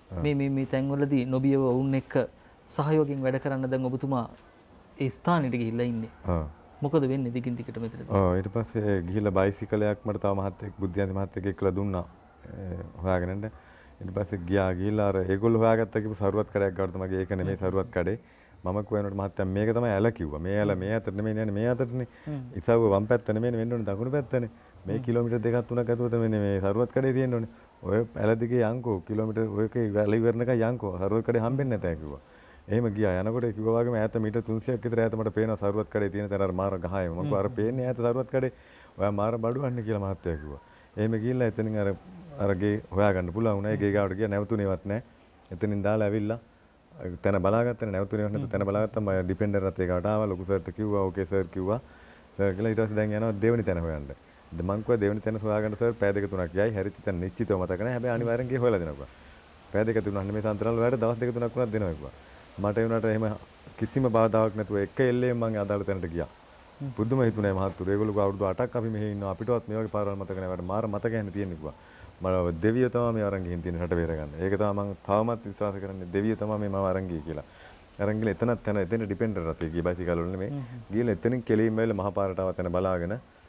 මේ තැන්වලදී නොබියව වුන් එක්ක සහයෝගයෙන් වැඩ කරන්න දැන් ඔබතුමා ඒ ස්ථානෙට ගිහිල්ලා ඉන්නේ. මොකද වෙන්නේ දිගින් දිගට මෙතනදී? ඊට පස්සේ ගිහිල්ලා බයිසිකලයක් මට තව මහත්තයෙක් බුද්ධියන්ති මහත්තයෙක් එක්කලා දුන්නා. හොයාගෙන යන්න. ඊට පස්සේ ගිහිල්ලා අර ඒගොල්ලෝ හොයාගත්තා කිව්ව සරුවත් කඩයක් ගාවට මගේ ඒක නෙමෙයි සරුවත් කඩේ. මම කියනකොට මහත්තයා මේක තමයි ඇල කිව්වා. මේ ඇල මේ අතට නෙමෙයි යන්නේ මේ අතටනේ. ඉසව්ව වම් පැත්ත නෙමෙයි වෙන්න ඕනේ දකුණු පැත්තනේ. මේ කිලෝමීටර් 2ක් 3ක් ඇතුළත මේ සරුවත් කඩේ තියෙන්න ඕනේ. ඔය ඇල දිගේ යන්කෝ කිලෝමීටර් ඔයකේ ඇල ඉවරනකයි යන්කෝ සරුවත් කඩේ හම්බෙන්නේ නැතයි කිව්වා. එහෙම ගියා. යනකොට කිව්වා වගේම ඈත මීටර් 300ක් විතර ඈත මට පේනවා සරුවත් කඩේ තියෙන තැන අර මාර ගහයම. මම කිව්වා අර පේන්නේ ඈත සරුවත් කඩේ. ඔයා මාර බඩුවන්නේ කියලා මහත්තයා කිව්වා. එහෙම ගිහිල්ලා එතනින් අර ගේ හොයාගන්න පුළුවන් වුණා. ඒ ගේ ගාවට ගියා නැවතුනේවත් නැහැ. එතනින් දාලා ඇවිල්ලා තැන බලාගත්තා නැවතුනේවත් නැතු තැන බලාගත්තා. මම ඩිපෙන්ඩර් රථේ ගාවට ආවා. ලොකු සර්ට කිව්වා ඕකේ සර් කිව්වා. සර් කියලා ඊට පස්සේ දැන් යනවා දෙවෙනි තැන හොයන්න. මං කිව්වා දෙවෙනි තැන හොයාගන්න සර් පැය දෙක තුනක් යයි. හැරිච්ච තැන නිශ්චිතව මතක නැහැ. හැබැයි අනිවාර්යෙන් ගිහ හොයලා දෙනවා. පැය දෙක තුනක් නෙමෙයි සම්තරල් වලට දවස් දෙක තුනක් වුණත් දෙනවා කිව්වා. මට ඒ වුණාට එහෙම කිසිම බාධාවක් නැතුව එක එල්ලෙන් මං අදාළ තැනට ගියා. බුදුම හිතුනේ මහත්තුරු. ඒගොල්ලෝ අවුරුදු 8ක් අපි මෙහි ඉන්නවා. අපිටවත් මේ වගේ පාරවල් මතක නැහැ. මාර මතක යන්නේ තියෙන්නේ කිව්වා. මම දෙවියෝ තමයි මේ අරන් ගිහින් තියෙන රට බේර ගන්න. ඒක තමයි මම තවමත් විශ්වාස කරන්නේ දෙවියෝ තමයි මේ මම අරන් ගියේ කියලා. අරන් ගිහලා එතනත් තැන එතන ඩිපෙන්ඩර් රථේ ගියේ බයිසිකල් වල නෙමෙයි. ගිහලා එතනින් කෙලින්ම වෙලා මහ පාරට ආව තැන බලාගෙන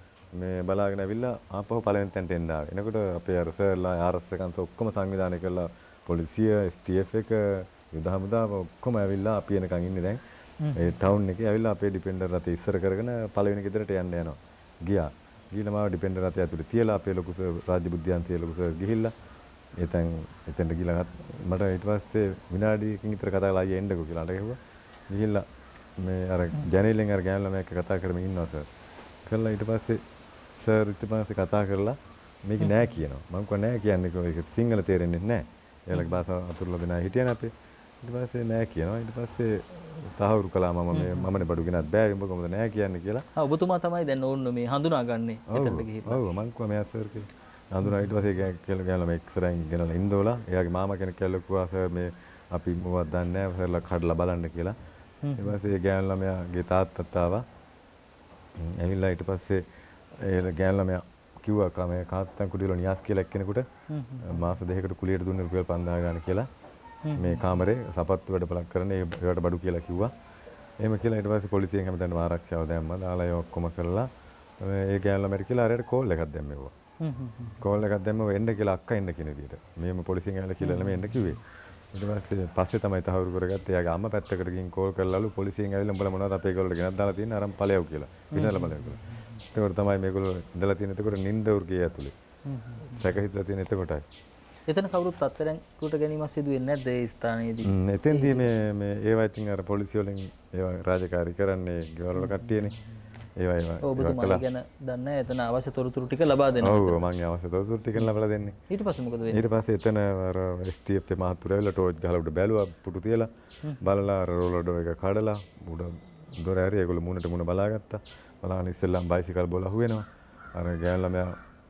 මේ බලාගෙන ඇවිල්ලා ආපහු පළවෙනි තැනට එන්න ආවේ. එනකොට අපේ අර සර්ලා ආරක්ෂකයන්ට ඔක්කොම සංවිධානය කළා. පොලිසිය, STF එක, යුද හමුදාව ඔක්කොම ඇවිල්ලා අපි එනකන් ඉන්නේ දැන්. ඒ ටවුන් එකේ ඇවිල්ලා අපේ ඩිපෙන්ඩර් රථේ ඉස්සර කරගෙන පළවෙනි ගෙදරට යන්න යනවා. ගියා. ගිහලා මාව ඩිපෙන්ඩර් රථය ඇතුලේ තියලා අපේ ලොකු රාජ්‍ය බුද්ධියන්තියේ ලොකු ගිහිල්ලා එතෙන්ට ගිහලා මට ඊට පස්සේ විනාඩියකින් විතර කතා කරලා ආයෙ එන්නකෝ කියලා අඬ ගැහුවා. ගිහිල්ලා මේ අර ජනේලෙන් අර ගෑනු ළමයා එක්ක කතා කරමින් ඉන්නවා සර්. කළා ඊට පස්සේ සර් ඊට පස්සේ කතා කරලා මේක නෑ කියනවා. මම කිව්වා නෑ කියන්නේ කොහොමද ඒක සිංහල තේරෙන්නේ නෑ. එයාලගේ භාෂාව අතුරුලා දෙනා හිටියනේ අපේ. ඊට පස්සේ නෑ කියනවා. ඊට පස්සේ තහවුරු කළා මමනේ බඩු ගෙනත් බෑ උඹ කොහොමද නෑ කියන්නේ කියලා. ඔබතුමා තමයි දැන් ඕන්න මේ හඳුනාගන්නේ එතනට ගිහිල්ලා. ඔව් මං කිව්වා මෙයා සර් කියලා. හඳුනා ඊට පස්සේ ගෑනලා මේ ඉස්සරහින් ගෙනලා ඉන්දෝලා. එයාගේ මාමා කෙනෙක් කියලා කිව්වා සර් මේ අපි මොකක්ද දන්නේ නෑ සර්ලා කඩලා බලන්න කියලා. ඊට පස්සේ ගෑනු ළමයාගේ තාත්තත් ආවා. ඇවිල්ලා ඊට පස්සේ ඒ ගෑනු ළමයා කිව්වා මේ කාත්තන් කුඩියල නියාස් කියලා එක්කෙනෙකුට මාස දෙකකට කුලියට දුන්නේ රුපියල් 5000 ගන්න කියලා. මේ කාමරේ සපත්තු වැඩ බලක් කරන ඒවට බඩු කියලා කිව්වා. එහෙම කියලා ඊට පස්සේ පොලිසියෙන් හැමදාම ආරක්ෂාව දැම්මා. දාලා ඒ ඔක්කොම කරලා ඒ ගෑනු ළමයට කියලා අරයට කෝල් එකක් දැම්මෙව්වා. කෝල් එකක් දැම්මම එන්න කියලා අක්කා එන්න කියන විදියට. මේම පොලිසියෙන් ඇවිල්ලා කියලා නෙමෙයි එන්න කිව්වේ. ඊට පස්සේ තමයි තහවුරු කරගත්තේ. එයාගේ අම්මා පැත්තකට ගිහින් කෝල් කරලාලු පොලිසියෙන් ඇවිල්ලා උඹලා මොනවද අපේ ඒගොල්ලෝ ගෙනත් දාලා තියෙන්නේ අරන් ඵලයව කියලා. විනල ඵලයව කියලා. එතකොට තමයි මේගොල්ලෝ ඉඳලා තියෙන එතකොට නින්දවුර්ගේ ඇතුලේ. සැක හිතලා තියෙන එතකොටයි. එතන කවුරුත් අත්තරන්කට ගැනීමක් සිදු වෙන්නේ නැද්ද ඒ ස්ථානයේදී? එතෙන්දී මේ ඒවා ඉතින් අර පොලිසිය වලින් ඒවා රාජකාරී කරන්නේ ගෙවල් වල කට්ටියනේ. ඒවා ඔබතුමා ගැන දන්නේ එතන අවශ්‍ය තොරතුරු ටික ලබා දෙනවා. ඔව් මම අවශ්‍ය තොරතුරු ටික ලබා දෙන්නේ. ඊට පස්සේ මොකද වෙන්නේ? ඊට පස්සේ එතන අර STF මහතුරු ඇවිල්ලා ටෝච් ගහලා උඩ බැලුවා පුටු තියලා බලලා අර රෝලර් ඩෝ එක කඩලා උඩ දොර ඇරි ඒගොල්ලෝ මුණට මුණ බලාගත්තා. බලාගෙන ඉස්සෙල්ලාම බයිසිකල් බෝල අහුවෙනවා. අර ගෑනු ළමයා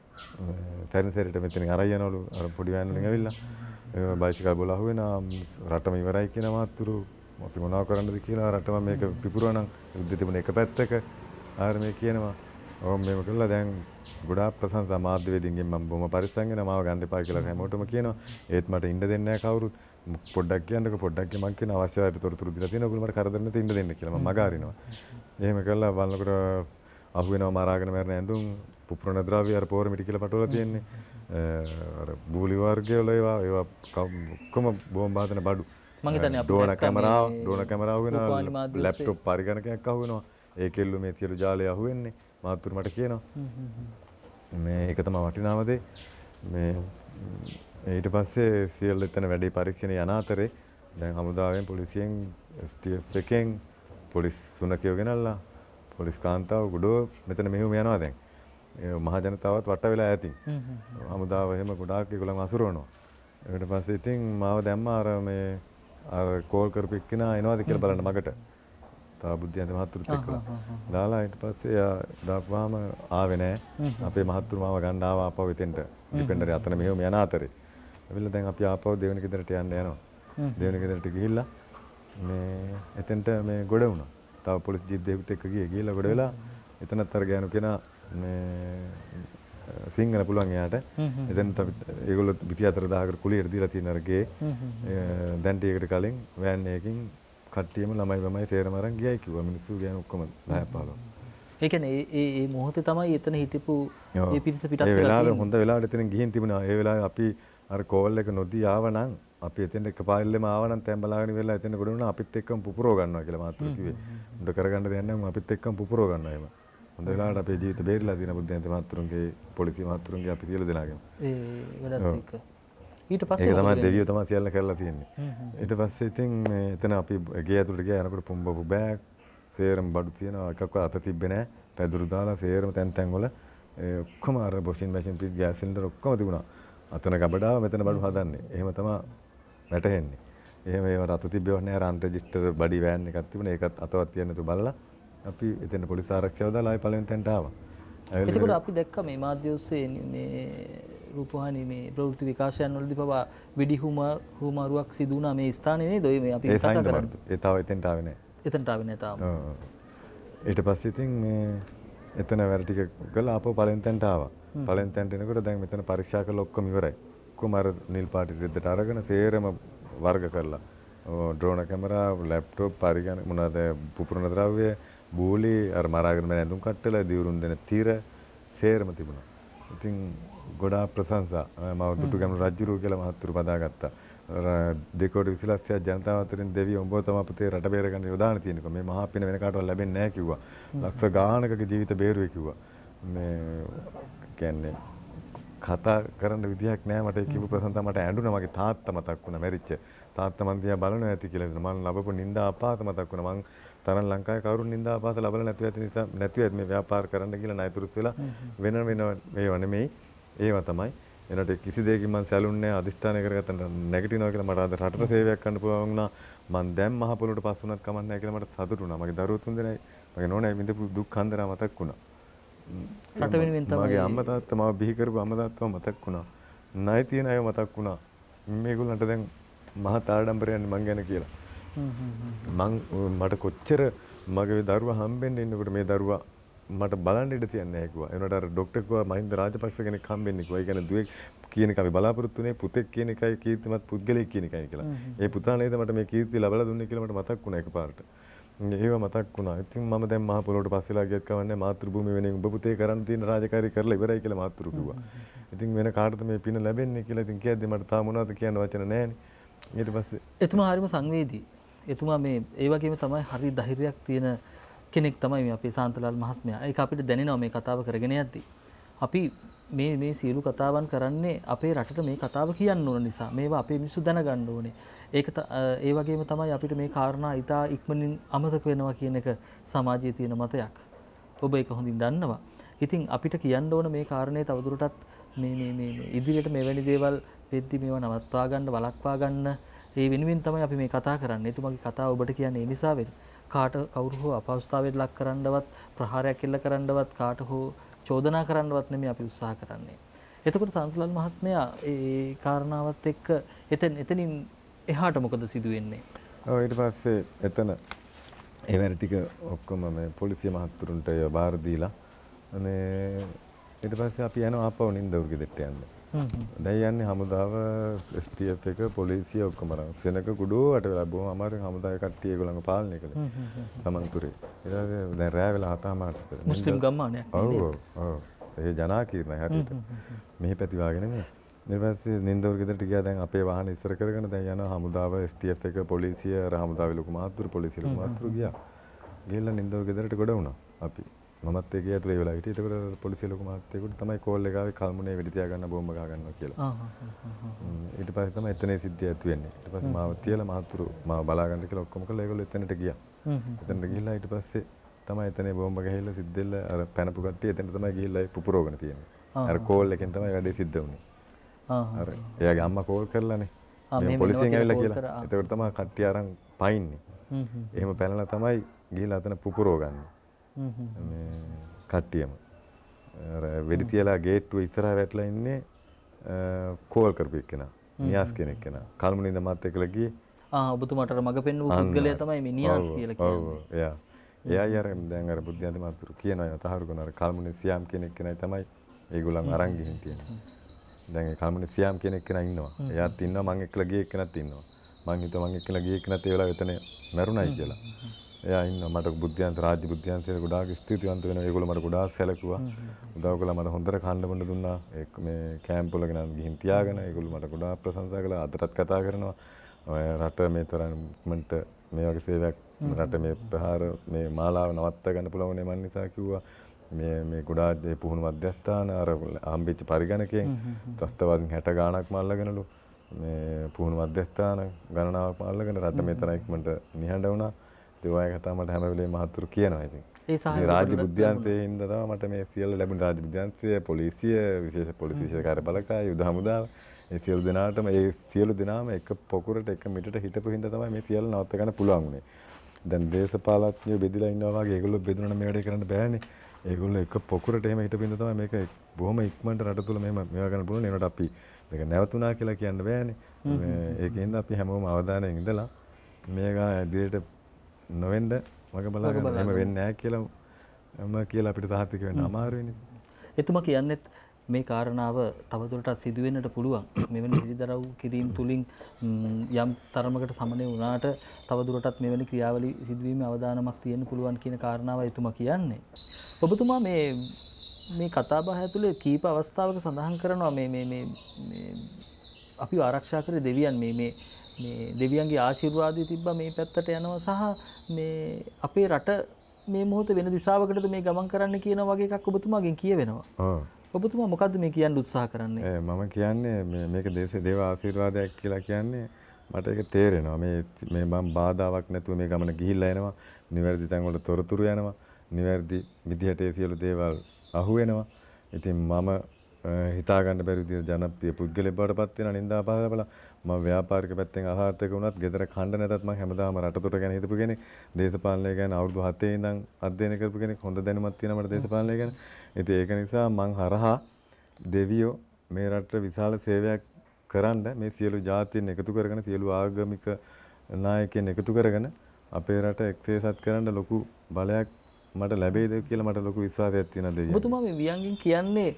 තැරිසෙරිට මෙතනින් අරයි යනවලු අර පොඩි වෑන් වලින් ඇවිල්ලා. ඒ බයිසිකල් බෝල අහුවෙනවා. රටම ඉවරයි කියන මාතුරු අපි මොනව කරන්නද කියලා රටම මේක පිපුරුවා නම් යුද්ධ තිබුණ එක පැත්තක ආර මේ කියනවා. ඔව් මේව කළා දැන් ගොඩාක් ප්‍රශංසා මාධ්‍යවේදීන්ගෙන් මම බොහොම පරිස්සම් වෙනවා මාව ගන්න එපා කියලා හැමෝටම කියනවා. ඒත් මට ඉන්න දෙන්නේ නැහැ කවුරුත්. පොඩ්ඩක් කියන්නකෝ පොඩ්ඩක් මං කියන අවශ්‍ය ආයත තොරතුරු දීලා තියෙනවා. ඔයගොල්ලෝ මට කරදර නැති ඉන්න දෙන්න කියලා මම මග අරිනවා. එහෙම කළා බලනකොට අහු වෙනවා මරාගෙන මරන ඇඳුම් පුපුරන ද්‍රව්‍ය අර පෝරමිටි කියලා පටවලා තියෙන්නේ. අර බූලි වර්ගය වල ඒවා ඔක්කොම බෝම්බ හදන බඩු. මං හිතන්නේ අපි ඩෝන කැමරාව වෙනවා ලැප්ටොප් පරිගණකයක් අහු වෙනවා. ඒකෙල්ලු මේ තියලු ජාලය අහුවෙන්නේ මාතුරු මට කියනවා. මේ ඒක තමයි වටිනාම දේ. මේ ඊට පස්සේ සියල්ල එතන වැඩි පරීක්ෂණ යන අතරේ දැන් හමුදාවෙන් පොලිසියෙන් STF එකෙන් පොලිස් සුනකයෝ ගෙනල්ලා පොලිස් කාන්තාව ගොඩෝ මෙතන මෙහෙම යනවා දැන්. ඒ මහ ජනතාවත් වට වෙලා ඇතින්. හමුදාව එහෙම ගොඩාක් ඒගොල්ලන් අසුරවනවා. ඊට පස්සේ ඉතින් මාව දැම්මා අර කෝල් කරපු එක්කෙනා එනවාද කියලා බලන්න මගට. තා බුද්ධියන්ත මහතුරුත් එක්කලා. දාලා ඊට පස්සේ දාපුවාම ආවේ නෑ. අපේ මහතුරු මාව ගන්න ආවා ආපහු එතෙන්ට. ඩිපෙන්ඩර් අතන මෙහෙම යන අතරේ. ඇවිල්ලා දැන් අපි ආපහු දෙවෙනි ගෙදරට යන්න යනවා. දෙවෙනි ගෙදරට ගිහිල්ලා මේ එතෙන්ට මේ ගොඩ වුණා. තව පොලිස් ජීප් දෙකක් එක්ක ගිහිල්ලා ගොඩ වෙලා එතනත් අර ගෑනු කෙනා මේ සිංහල පුළුවන් එයාට. එතනත් අපි ඒගොල්ලෝ 24000කට කුලියට දීලා තියෙන අර ගේ දැන් ටිකකට කලින් වෑන් එකකින් කට්ටියම ළමයි තේරම අරන් ගියයි කිව්වා. මිනිස්සු ගෑනු ඔක්කොම 10-15. ඒ කියන්නේ ඒ මොහොතේ තමයි එතන හිටපු ඒ පිරිස පිටත් වෙලා. ඒ වෙලාවේ හොඳ වෙලාවට එතන ගිහින් තිබුණා. ඒ වෙලාවේ අපි අර කෝල් එක නොදී ආවනම් අපි එතෙන් එකපාරෙල්ලම ආවනම් තැන් බලාගෙන ඉවරලා එතන ගොඩ වුණා අපිත් එක්කම පුපුරව ගන්නවා කියලා මාත්‍ර කිව්වේ. උඹ කරගන්න දෙයක් නැහැ මම අපිත් එක්කම පුපුරව ගන්නවා එහෙම. හොඳ වෙලාවට අපේ ජීවිත බේරිලා තියෙන බුද්ධයන්ත මාත්‍රුන්ගේ පොලිසිය මාත්‍රුන්ගේ අපි කියලා දෙනාගෙන. වැඩත් එක්ක. ඊට පස්සේ ඒක තමයි දෙවියෝ තමයි සියල්ල කරලා තියෙන්නේ. ඊට පස්සේ ඉතින් මේ එතන අපි ගේ ඇතුළට ගියා යනකොට පුම්බපු බෑග් සේරම බඩු තියෙනවා එකක්වත් අත තිබ්බේ නැහැ. පැදුරු දාලා සේරම තැන් වල ඔක්කොම අර වොෂින් මැෂින් පිස් ගෑස් සිලින්ඩර් ඔක්කොම තිබුණා. අතන ගබඩාව මෙතන බඩු හදන්නේ. එහෙම තමයි වැටහෙන්නේ. එහෙම ඒවට අත තිබ්බේ නැහැ. රන් රෙජිස්ටර් බඩි වෑන් එකක් තිබුණා. ඒකත් අතවත් තියන්න තු බලලා අපි එතන පොලිස් ආරක්ෂාව දාලා ආයි පළවෙනි තැනට ආවා. එතකොට අපි දැක්ක මේ මාධ්‍ය ඔස්සේ මේ රූපවාහිනී මේ ප්‍රවෘත්ති විකාශයන් වලදී පවා වෙඩි හුමාරුවක් සිදු වුණා මේ ස්ථානේ නේද? ඔය මේ අපි කතා කරන්නේ. ඒ තාම එතෙන්ට ආවේ නැහැ. එතනට ආවේ නැහැ තාම. ඊට පස්සේ ඉතින් මේ එතන වැඩ ටික කළා ආපහු පළවෙනි තැනට ආවා. පළවෙනි තැනට එනකොට දැන් මෙතන පරීක්ෂා කරලා ඔක්කොම ඉවරයි. ඔක්කොම අර නිල් පාටි රෙද්දට අරගෙන සේරම වර්ග කරලා. ඩ්‍රෝන කැමරා, ලැප්ටොප්, පරිගණක මොනවාද පුපුරන ද්‍රව්‍ය, බූලි, අර මරාගෙන මම ඇඳුම් කට්ටල, දිවුරුන් දෙන තීර සේරම තිබුණා. ඉතින් ගොඩාක් ප්‍රශංසා. මම දුටු ගැමුණු රජුරු කියලා මහත්තුරු බදාගත්තා. දෙකෝටි 20 ලක්ෂයක් ජනතාව අතරින් දෙවියෝ උඹව තමයි අපේ රට බේර ගන්න යොදාන තියෙනකෝ. මේ මහා පින වෙන කාටවත් ලැබෙන්නේ නැහැ කිව්වා. ලක්ෂ ගාණකගේ ජීවිත බේරුවේ කිව්වා. මේ කියන්නේ කතා කරන්න විදියක් නැහැ මට ඒ කිව්ව ප්‍රසන්ත මට ඇඬුණා මගේ තාත්තා මතක් වුණා මැරිච්ච තාත්තා මන් දිහා බලනවා ඇති කියලා මම ලැබපු නිന്ദා අපාත මතක් වුණා මං තරම් ලංකාවේ කවුරුන් නිന്ദා අපාත ලැබලා නැතුව ඇති නිසා නැතුව ඇති මේ ව්‍යාපාර කරන්න කියලා ණයතුරුස් වෙලා වෙන මේව නෙමෙයි ඒවා තමයි එනට කිසි දෙයකින් මම සැලුන්නේ අදිෂ්ඨානය කරගත්ත නැගිටිනවා කියලා මට අද රටට සේවයක් කරන්න පුළුවන් වුණා මම දැන් මහ පොළොවට පස් වුණත් කමක් නැහැ කියලා මට සතුටු වුණා මගේ දරුවෝ තුන් දෙනයි මගේ නෝනයි විඳපු දුක් හන්දරා මතක් වුණා රට වෙනුවෙන් තමයි මගේ අම්මා තාත්තා මාව බිහි කරපු අම්මා තාත්තව මතක් වුණා. ණය තියෙන අය මතක් වුණා. මේගොල්ලන්ට දැන් මහත් ආඩම්බරයක් මං ගැන කියලා. මට කොච්චර මගේ දරුවා හම්බෙන්න ඉන්නකොට මේ දරුවා මට බලන්න ඉඩ තියන්නේ නැහැ කිව්වා. ඒනට අර ડોක්ටර් කිව්වා මහින්ද රාජපක්ෂ කෙනෙක් හම්බෙන්නේ කිව්වා. ඒ කියන්නේ දුවෙක් කියන එක අපි බලාපොරොත්තු වෙන්නේ පුතෙක් කියන එකයි කීර්තිමත් පුද්ගලෙක් කියන එකයි කියලා. ඒ පුතා නේද මට මේ කීර්තිය ලබලා දුන්නේ කියලා මට මතක් වුණා එකපාරට. ඒව මතක් වුණා. ඉතින් මම දැන් මහ පොළොවට පස්සෙලා ගියත් කවන්නේ මාතෘභූමිය වෙනුවෙන් ඔබ පුතේ කරන්න තියෙන රාජකාරී කරලා ඉවරයි කියලා මාතෘ කිව්වා. ඉතින් වෙන කාටද මේ පින ලැබෙන්නේ කියලා ඉතින් කියද්දි මට තාම මොනවද කියන්න වචන නැහැනේ. ඊට පස්සේ එතුමා හරිම සංවේදී. එතුමා මේ ඒ වගේම තමයි හරි ධෛර්යයක් තියෙන කෙනෙක් තමයි මේ අපේ සාන්තලාල් මහත්මයා. ඒක අපිට දැනෙනවා මේ කතාව කරගෙන යද්දී. අපි මේ සියලු කතාවන් කරන්නේ අපේ රටට මේ කතාව කියන්න ඕන නිසා. මේවා අපේ මිනිස්සු දැනගන්න ඕනේ. ඒක ඒ වගේම තමයි අපිට මේ කාරණා ඉතා ඉක්මනින් අමතක වෙනවා කියන එක සමාජයේ තියෙන මතයක්. ඔබ ඒක හොඳින් දන්නවා. ඉතින් අපිට කියන්න ඕන මේ කාරණේ තවදුරටත් මේ ඉදිරියට මෙවැනි දේවල් වෙද්දි මේවා නවත්වා ගන්න, වළක්වා ගන්න ඒ වෙනුවෙන් තමයි අපි මේ කතා කරන්නේ. එතුමාගේ කතාව ඔබට කියන්නේ ඒ නිසා වෙන්නේ. කාට කවුරු හෝ අපහසුතාවයට ලක් කරන්නවත්, ප්‍රහාරයක් එල්ල කරන්නවත්, කාට හෝ චෝදනා කරන්නවත් නෙමෙයි අපි උත්සාහ කරන්නේ. එතකොට සාන්තලාල් මහත්මයා ඒ කාරණාවත් එක්ක එතනින් එහාට මොකද සිදු වෙන්නේ? ඔව් ඊට පස්සේ එතන ඒ වැඩ ටික ඔක්කොම මේ පොලිසිය මහත්තුරුන්ට බාර දීලා අනේ ඊට පස්සේ අපි යනවා ආපහු නින්දවුරු ගෙදරට යන්න. දැන් යන්නේ හමුදාව STF එක පොලිසිය ඔක්කොම අරන් සෙනක කුඩුවට වෙලා බොහොම අමාරුවෙන් හමුදාවේ කට්ටිය ඒගොල්ලන්ව පාලනය කළේ. සමන්තුරේ. ඊට පස්සේ දැන් රෑ වෙලා 7:00 මුස්ලිම් ගම්මානයක්. ඔව්. ඒ ජනාකීර්ණයි හරියට. මෙහි පැති වාගෙන නේ. ඊට පස්සේ නින්දවුරු ගෙදරට ගියා දැන් අපේ වාහනේ ඉස්සර කරගෙන දැන් යනවා හමුදාව STF එක පොලිසිය අර හමුදාවේ ලොකු මහත්තුරු පොලිසිය ලොකු මහත්තුරු ගියා. ගිහලා නින්දවුරු ගෙදරට ගොඩ වුණා අපි. මමත් ඒක ඇතුලේ ඒ වෙලාවට හිටියේ. ඒකට පොලිසිය ලොකු මහත්තයෙකුට තමයි කෝල් එක ආවේ කල්මුනේ වෙඩි තියා ගන්න බෝම්බ ගහ ගන්නවා කියලා. ඊට පස්සේ තමයි එතනේ සිද්ධිය ඇති වෙන්නේ. ඊට පස්සේ මාව තියලා මහතුරු මාව බලා ගන්න කියලා ඔක්කොම කළා. ඒගොල්ලෝ එතනට ගියා. එතනට ගිහිල්ලා ඊට පස්සේ තමයි එතනේ බෝම්බ ගහලා සිද්ධ වෙලා අර පැනපු කට්ටිය එතනට තමයි ගිහිල්ලා පුපුරවගෙන තියෙන්නේ. අර කෝල් එකෙන් තමයි වැඩේ සිද්ධ වුනේ. අර එයාගේ අම්මා කෝල් කරලානේ. මේ පොලිසියෙන් ඇවිල්ලා කියලා. ඒකට තමයි කට්ටිය අරන් පයින්නේ. එහෙම පැනලා තමයි ගිහිල්ලා අතන පුපුරව ගන්න. මේ කට්ටියම. අර වෙඩි තියලා ගේට්ටුව ඉස්සරහ වැටලා ඉන්නේ කෝල් කරපු එක්කෙනා. නියාස් කෙනෙක් කෙනා. කල්මුනින්ද මාත් එක්කලා ගියේ. ඔබතුමාට අර මග පෙන්වපු පුද්ගලයා තමයි මේ නියාස් කියලා කියන්නේ. ඔව් එයා. එයා අර දැන් අර බුද්ධාන්ත මාතුරු කියනවා තහවුරු කරන අර කල්මුනේ සියාම් කෙනෙක් කෙනයි තමයි ඒගොල්ලන් අරන් ගිහින් තියෙන්නේ. දැන් ඒ කල්මුනේ සියාම් කෙනෙක් කෙනා ඉන්නවා. එයාත් ඉන්නවා මං එක්කලා ගියේ කෙනත් ඉන්නවා. මං හිතුවා මං එක්කලා ගියේ කෙනත් ඒ වෙලාව එතන මැරුණයි කියලා. එයා ඉන්නවා මට බුද්ධාන්ත රාජ්‍ය බුද්ධාන්තයට ගොඩාක් ස්තුතිවන්ත වෙනවා. ඒගොල්ලෝ මට ගොඩාක් සැලකුවා. උදව් කළා මට හොඳට කන්න බොන්න දුන්නා. මේ කැම්ප් වල ගෙනත් ගිහින් තියාගෙන ඒගොල්ලෝ මට ගොඩාක් ප්‍රශංසා කළා. අදටත් කතා කරනවා. රට මේ තරම් ඉක්මනට මේ වගේ සේවයක් රට මේ ප්‍රහාර මේ මාලාව නවත්ත ගන්න පුළුවන් නේ මන් නිසා කිව්වා. මේ ගොඩාක් ඒ පුහුණු මධ්‍යස්ථාන අර හම්බෙච්ච පරිගණකයෙන් ත්‍ස්තවාදීන් 60 ගාණක් මල්ලගෙනලු මේ පුහුණු මධ්‍යස්ථාන ගණනාවක් මල්ලගෙන රට මේ තරම් ඉක්මනට නිහඬ වුණා. ඒ වගේ කතා මට හැම වෙලේම මහතුරු කියනවා ඉතින්. ඒ රාජ්‍ය බුද්ධාන්තයේ හින්දා තමයි මට මේ සියල්ල ලැබුණ රාජ්‍ය බුද්ධාන්තයේ පොලිසිය විශේෂ පොලිස් විශේෂ කාර්ය බලකාය යුද හමුදාව ඒ සියලු දෙනාටම ඒ සියලු දෙනාම එක පොකුරට එක මිටට හිටපු හින්දා තමයි මේ සියල්ල නවත්ත ගන්න පුළුවන් වුනේ. දැන් දේශපාලඥයෝ බෙදලා ඉන්නවා වගේ ඒගොල්ලෝ බෙදුනම මේ වැඩේ කරන්න බෑනේ. ඒගොල්ලෝ එක පොකුරට එහෙම හිටපු හින්දා තමයි මේක බොහොම ඉක්මනට රට තුල මේවා ගන්න පුළුවන්. ඒනට අපි මේක නැවතුණා කියලා කියන්න බෑනේ. ඒකෙන්ද අපි හැමෝම අවධානයෙන් ඉඳලා මේක ඉදිරියට නොවෙන්න මග බලා ගන්න. එහෙම වෙන්නේ නැහැ කියලා අපිට සාහිතික වෙන්න අමාරුයිනේ. එතුමා කියන්නේ මේ කාරණාව තවදුරටත් සිදු වෙන්නට පුළුවන්. මෙවැනි හිරිදරව් කිරීම තුලින් යම් තරමකට සමනය වුණාට තවදුරටත් මෙවැනි ක්‍රියාවලි සිදුවීමේ අවදානමක් තියෙන්න පුළුවන් කියන කාරණාව එතුමා කියන්නේ. ඔබතුමා මේ කතාබහ ඇතුලේ කීප අවස්ථාවක සඳහන් කරනවා මේ අපිව ආරක්ෂා කරේ දෙවියන් මේ දෙවියන්ගේ ආශිර්වාදය තිබ්බා මේ පැත්තට යනවා සහ මේ අපේ රට මේ මොහොතේ වෙන දිශාවකටද මේ ගමන් කරන්න කියන වගේ එකක් ඔබතුමාගෙන් කියවෙනවා. ඔබතුමා මොකද්ද මේ කියන්න උත්සාහ කරන්නේ? මම කියන්නේ මේක දේව ආශිර්වාදයක් කියලා කියන්නේ මට ඒක තේරෙනවා. මේ මම බාධාවක් නැතුව මේ ගමන ගිහිල්ලා එනවා. නිවැරදි තැන් වල තොරතුරු යනවා. නිවැරදි විදිහට ඒ සියලු දේවල් අහු වෙනවා. ඉතින් මම හිතා ගන්න බැරි විදිහට ජනප්‍රිය පුද්ගලෙක් බවට පත් වෙනා නින්දා පහල බලා මම ව්‍යාපාරික පැත්තෙන් අසාර්ථක වුණත් ගෙදර කණ්ඩ නැතත් මම හැමදාම රටතොට ගැන හිතපු කෙනෙක්. දේශපාලනය ගැන අවුරුදු 7 ඉඳන් අධ්‍යයනය කරපු කෙනෙක්. හොඳ දැනුමක් තියෙනවා මට දේශපාලනය ගැන. ඉතින් ඒක නිසා මං හරහා දෙවියෝ මේ රටට විශාල සේවයක් කරන්න මේ සියලු ජාතීන් එකතු කරගෙන සියලු ආගමික නායකයන් එකතු කරගෙන අපේ රට එක්සේසත් කරන්න ලොකු බලයක් මට ලැබෙයිද කියලා මට ලොකු විශ්වාසයක් තියෙනවා දෙවියන්. ඔබතුමා මේ වියන්ගෙන් කියන්නේ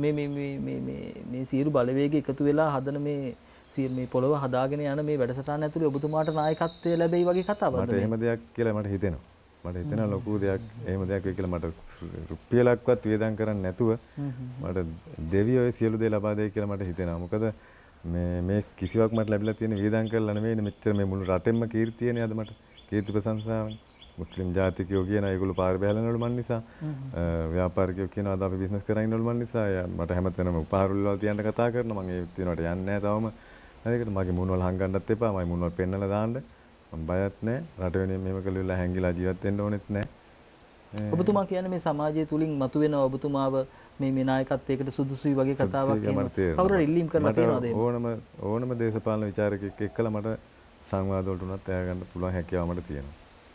මේ සියලු බලවේග එකතු වෙලා හදන මේ පොළව හදාගෙන යන මේ වැඩසටහන ඇතුලේ ඔබතුමාට නායකත්වය ලැබෙයි වගේ කතාවක්ද? මට එහෙම දෙයක් කියලා මට හිතෙනවා. මට හිතෙනවා ලොකු දෙයක් එහෙම දෙයක් වෙයි කියලා. මට රුපියලක්වත් වියදම් කරන්නේ නැතුව මට දෙවියෝ සියලු දේ ලබා දෙයි කියලා මට හිතෙනවා. මොකද මේ කිසිවක් මට ලැබිලා තියෙන වියදම් කරලා නෙවෙයි මෙච්චර මේ මුළු රටෙන්ම කීර්තියනේ අද මට. කීර්ති ප්‍රශංසාවනේ. මුස්ලිම් ජාතිකයෝ කියන ඒගොල්ලෝ පාර බැලනවලු මන් නිසා. ව්‍යාපාරිකයෝ කියනවා අද අපි බිස්නස් කරගෙන ඉන්නවලු මන් නිසා. මට හැමතැනම උපහාර වල තියන්න කතා කරනවා. මම ඒ තියනවට යන්නේ නැහැ තවම. හරියට මගේ මුණවල හංගන්නත් එපා. මගේ මුණවල පෙන්නලා දාන්න. මම බයත් නැහැ. රට වෙනින් මේව කළා හැංගිලා ජීවත් වෙන්න ඕනෙත් නැහැ. ඔබතුමා කියන්නේ මේ සමාජය තුලින් මතුවෙන ඔබතුමාව මේ නායකත්වයකට සුදුසුයි වගේ කතාවක් කියනවා. කවුරු ඉල්ලීම් කරලා තියෙනවද? ඕනම දේශපාලන විචාරකෙක් එක්කලා මට සංවාද වලට උනත් එයා ගන්න පුළුවන් හැකියාව මට තියෙනවා.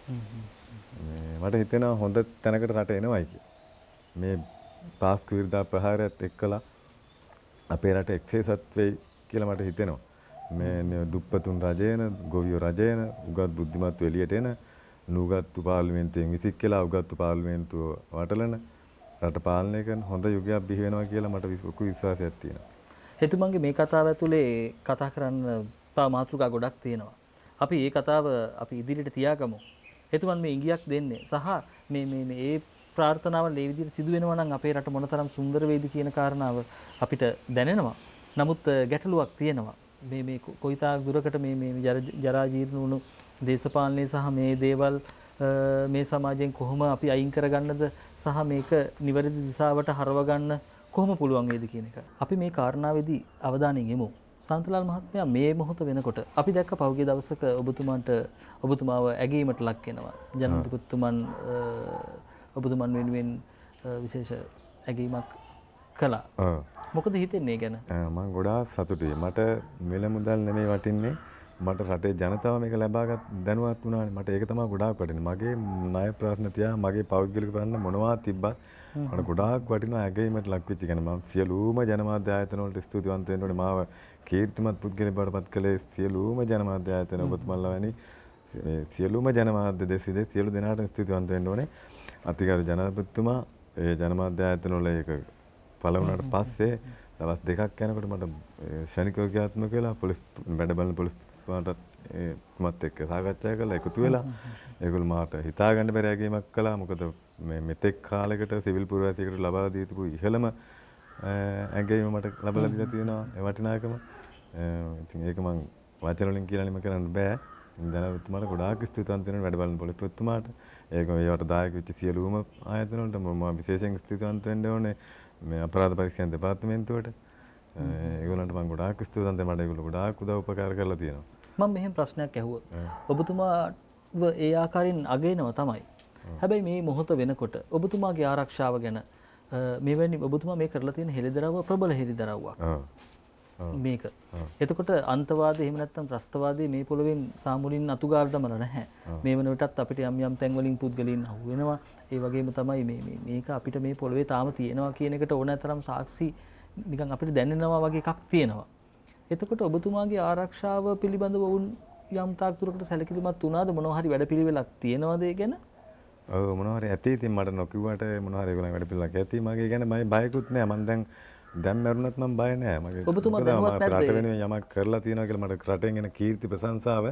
මට හිතෙනවා හොඳ තැනකට රට එනවයි කියලා. මේ පාස්කු විරුද්ධ ප්‍රහාරයත් එක්කලා අපේ රට එක්සේසත් වෙයි කියලා මට හිතෙනවා. මේ දුප්පතුන් රජයන, ගොවියෝ රජයන, උගත් බුද්ධිමත්තු එළියට එන, නුගත්තු පාර්ලිමේන්තුවෙන් විසික්කලා උගත්තු පාර්ලිමේන්තුව වටලන රට පාලනය කරන හොඳ යුගයක් බිහි වෙනවා කියලා මට ලොකු විශ්වාසයක් තියෙනවා. එතුමන්ගේ මේ කතාව ඇතුලේ කතා කරන්න තව මාතෘකා ගොඩක් තියෙනවා. අපි මේ කතාව අපි ඉදිරියට තියාගමු. එතුමන් මේ ඉඟියක් දෙන්නේ සහ මේ ප්‍රාර්ථනාව මේ විදිහට සිදු වෙනවා නම් අපේ රට මොනතරම් සුන්දර වේද කියන කාරණාව අපිට දැනෙනවා. නමුත් ගැටලුවක් තියෙනවා. මේ කොයිතාක් දුරකට මේ ජරා ජීර්ණ වුණු දේශපාලනයේ සහ මේ දේවල් මේ සමාජයෙන් කොහොම අපි අයින් කරගන්නද සහ මේක නිවැරදි දිශාවට හරව ගන්න කොහොම පුළුවන් වේද කියන එක. අපි මේ කාරණාවේදී අවධානයෙන් යමු. සාන්තලාල් මහත්මයා මේ මොහොත වෙනකොට අපි දැක්ක පහුගිය දවසක ඔබතුමාව ඇගීමට ලක් වෙනවා. ජනාධිපතිතුමන් ඔබතුමන් වෙනුවෙන් විශේෂ ඇගීමක් කළා. මොකද හිතෙන්නේ ගැන? මම ගොඩාක් සතුටුයි. මට මිල මුදල් නෙමෙයි වටින්නේ. මට රටේ ජනතාව මේක ලබාගත් දැනුවත් වුණානේ. මට ඒක තමයි ගොඩාක් වටින්නේ. මගේ ණය ප්‍රශ්න තියා මගේ පෞද්ගලික ප්‍රශ්න මොනවා තිබ්බත් මට ගොඩාක් වටිනවා ඇගීමට ලක් වෙච්ච කෙනා. මම සියලුම ජනමාධ්‍ය ආයතන වලට ස්තුතිවන්ත වෙන්න ඕනේ. මාව කීර්තිමත් පුද්ගලයෙක් බවට පත් කළේ සියලුම ජනමාධ්‍ය ආයතන ඔබතුමන්ලා වැනි සියලුම ජනමාධ්‍ය දෙසිදේ සියලු දෙනාට ස්තුතිවන්ත වෙන්න ඕනේ. අතිගරු ජනාධිපතිතුමා ඒ ජනමාධ්‍ය ආයතන වල ඒක පළ වුණාට පස්සේ දවස් දෙකක් යනකොට මට ශනිකව ක්‍රියාත්මක වෙලා පොලිස් වැඩ බලන පොලිස් තුමත් එක්ක සාකච්ඡා කළා එකතු වෙලා ඒගොල්ලෝ මාට හිතා ගන්න බැරි ඇගීමක් කළා. මොකද මේ මෙතෙක් කාලයකට සිවිල් පුරවැසියෙකුට ලබා දී තිබු ඉහළම ඇගීම මට ලබා දීලා තියෙනවා ඒ වටිනාකම. ඉතින් ඒක මම වචන වලින් කියලා නිම කරන්න බෑ. ජනාධිපතිතුමාට ගොඩාක් ස්තුතිවන්ත වෙනවා වැඩ බලන පොලිස්පතිතුමාට. ඒක මේවට දායක වෙච්ච සියලුම ආයතන වලට මම විශේෂයෙන් ස්තුතිවන්ත වෙන්න ඕනේ. මේ අපරාධ පරීක්ෂණ දෙපාර්තමේන්තුවට ඒගොල්ලන්ට මම ගොඩාක් ස්තුතිවන්ත වෙනවා. මට ඒගොල්ලෝ ගොඩාක් උදව් උපකාර කරලා තියෙනවා. මම මෙහෙම ප්‍රශ්නයක් ඇහුවා. ඔබතුමාව ඒ ආකාරයෙන් අගයනවා තමයි. හැබැයි මේ මොහොත වෙනකොට ඔබතුමාගේ ආරක්ෂාව ගැන මෙවැනි ඔබතුමා මේ කරලා තියෙන හෙළිදරව්ව ප්‍රබල හෙළිදරව්වක්. මේක. එතකොට අන්තවාදී එහෙම නැත්නම් ත්‍රස්තවාදී මේ පොළවෙන් සාමුලින් අතුගාර දමලා නැහැ. මේ වන විටත් අපිට යම් යම් තැන් වලින් පුද්ගලයන් අහු වෙනවා. ඒ වගේම තමයි මේක අපිට මේ පොළවේ තාම තියෙනවා කියන එකට ඕනෑතරම් සාක්ෂි නිකන් අපිට දැනෙනවා වගේ එකක් තියෙනවා. එතකොට ඔබතුමාගේ ආරක්ෂාව පිළිබඳව වුන් යම් තාක් දුරකට සැලකිලිමත් වුණාද? මොනවා හරි වැඩපිළිවෙලක් තියෙනවද ඒ ගැන? ඔව් මොනවා හරි ඇති. ඉතින් මට නොකියුවට මොනවා හරි ඒගොල්ලන් වැඩපිළිවෙලක් ඇති. මගේ ගැන මම බයකුත් නෑ. මම දැන් මරුණත් මම බය නෑ. මගේ ඔබතුමා දැනුවත් නැද්ද? රට වෙනුවෙන් යමක් කරලා තියෙනවා කියලා මට රටෙන් එන කීර්ති ප්‍රශංසාව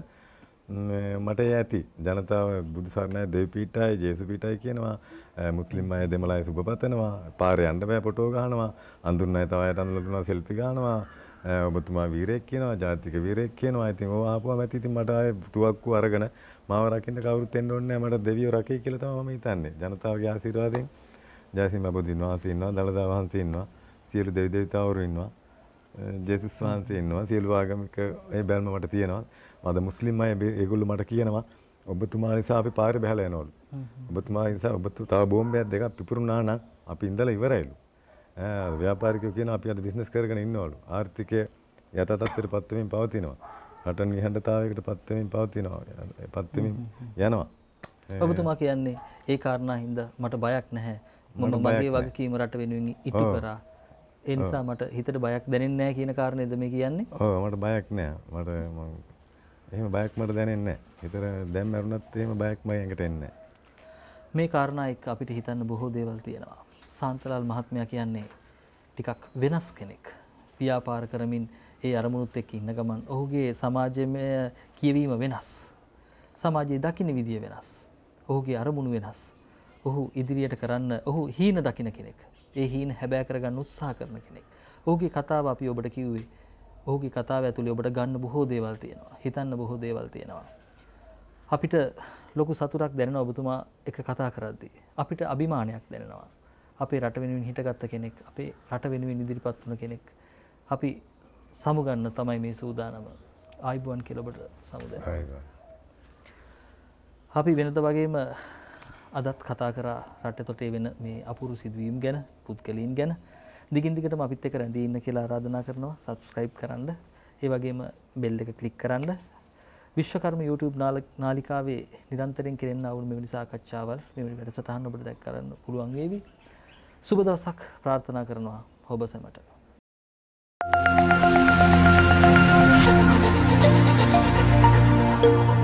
මට ඇති. ජනතාව බුදු සරණයි දෙවි පීඨයි ජේසු පීඨයි කියනවා. මුස්ලිම් අය දෙමළ අය සුබ පතනවා. පාරේ යන්න බෑ ෆොටෝ ගහනවා. අඳුන් අය තව අයට අඳුනලා දුන්නා සෙල්ෆි ගහනවා. ඔබතුමා වීරයෙක් කියනවා, ජාතික වීරයෙක් කියනවා. ඉතින් ඕවා ආපුවම ඇති. ඉතින් මට ආයේ තුවක්කුව අරගෙන මාව රකින්න කවුරුත් එන්න ඕනේ නැහැ. මට දෙවියෝ රකේ කියලා තමයි මම හිතන්නේ. ජනතාවගේ ආශිර්වාදයෙන් ජයසිංහ බබුදින් වහන්සේ ඉන්නවා, දළදා වහන්සේ ඉන්නවා, සියලු දෙවි දේවතාවරු ඉන්නවා, ජේසුස් වහන්සේ ඉන්නවා. සියලු ආගමික ඒ බැල්ම මට තියෙනවා. අද මුස්ලිම් අය ඒගොල්ලෝ මට කියනවා ඔබතුමා නිසා අපි පාරේ බහලා යනවලු. ඔබතුමා නිසා තව බෝම්බයක් දෙකක් පිපුරුණා නම් අපි ඉඳලා ඉවරයිලු. ව්‍යාපාරිකයෝ කියන අපි අද බිස්නස් කරගෙන ඉන්නවලු. ආර්ථිකය යථා තත්ත්වයට පත් වෙමින් පවතිනවා. රට නිහඬතාවයකට පත් වෙමින් පවතිනවා. පත් වෙමින් යනවා. ඔබතුමා කියන්නේ ඒ කාරණා හින්දා මට බයක් නැහැ. මම මගේ වගකීම රට වෙනුවෙන් ඉටු කරා. ඒ නිසා මට හිතට බයක් දැනෙන්නේ නැහැ කියන කාරණේද මේ කියන්නේ? ඔව් මට බයක් නැහැ. මට එහෙම බයක් මට දැනෙන්නේ නැහැ. හිතට දැන් මරුණත් එහෙම බයක් මගේ ඇඟට එන්නේ නැහැ. මේ කාරණා එක්ක අපිට හිතන්න බොහෝ දේවල් තියෙනවා. සාන්තලාල් මහත්මයා කියන්නේ ටිකක් වෙනස් කෙනෙක්. ව්‍යාපාර කරමින් ඒ අරමුණුත් එක්ක ඉන්න ගමන් ඔහුගේ සමාජමය කියවීම වෙනස්. සමාජයේ දකින්න විදිය වෙනස්. ඔහුගේ අරමුණු වෙනස්. ඔහු ඉදිරියට කරන්න ඔහු හීන දකින්න කෙනෙක්. ඒ හීන හැබෑ කරගන්න උත්සාහ කරන කෙනෙක්. ඔහුගේ කතාව අපි ඔබට කිව්වේ. ඔහුගේ කතාව ඇතුලේ ඔබට ගන්න බොහෝ දේවල් තියෙනවා. හිතන්න බොහෝ දේවල් තියෙනවා. අපිට ලොකු සතුටක් දැනෙනවා ඔබතුමා එක කතා කරද්දී. අපිට අභිමානයක් දැනෙනවා. අපේ රට වෙනුවෙන් හිටගත්ත කෙනෙක්, අපේ රට වෙනුවෙන් ඉදිරිපත් වුණ කෙනෙක්. අපි සමුගන්න තමයි මේ සූදානම. ආයිබුවන් කියලා ඔබට සමුදැන. අපි වෙනද වගේම අදත් කතා කරා රට තොටේ වෙන මේ අපූර්ව සිදුවීම් ගැන, පුද්ගලයන් ගැන. දිගින් දිගටම අපිත් එක්ක රැඳී ඉන්න කියලා ආරාධනා කරනවා. subscribe කරන්න. ඒ වගේම bell එක click කරන්න. විශ්වකර්ම YouTube නාලිකාවේ නිරන්තරයෙන් කෙරෙන අවුල් මෙවැනි සාකච්ඡාවල් මෙවැනි වැඩසටහන් ඔබට දැක් කරන්න පුළුවන් වේවි. සුබ දවසක් ප්‍රාර්ථනා කරනවා ඔබ සැමට. Thank you.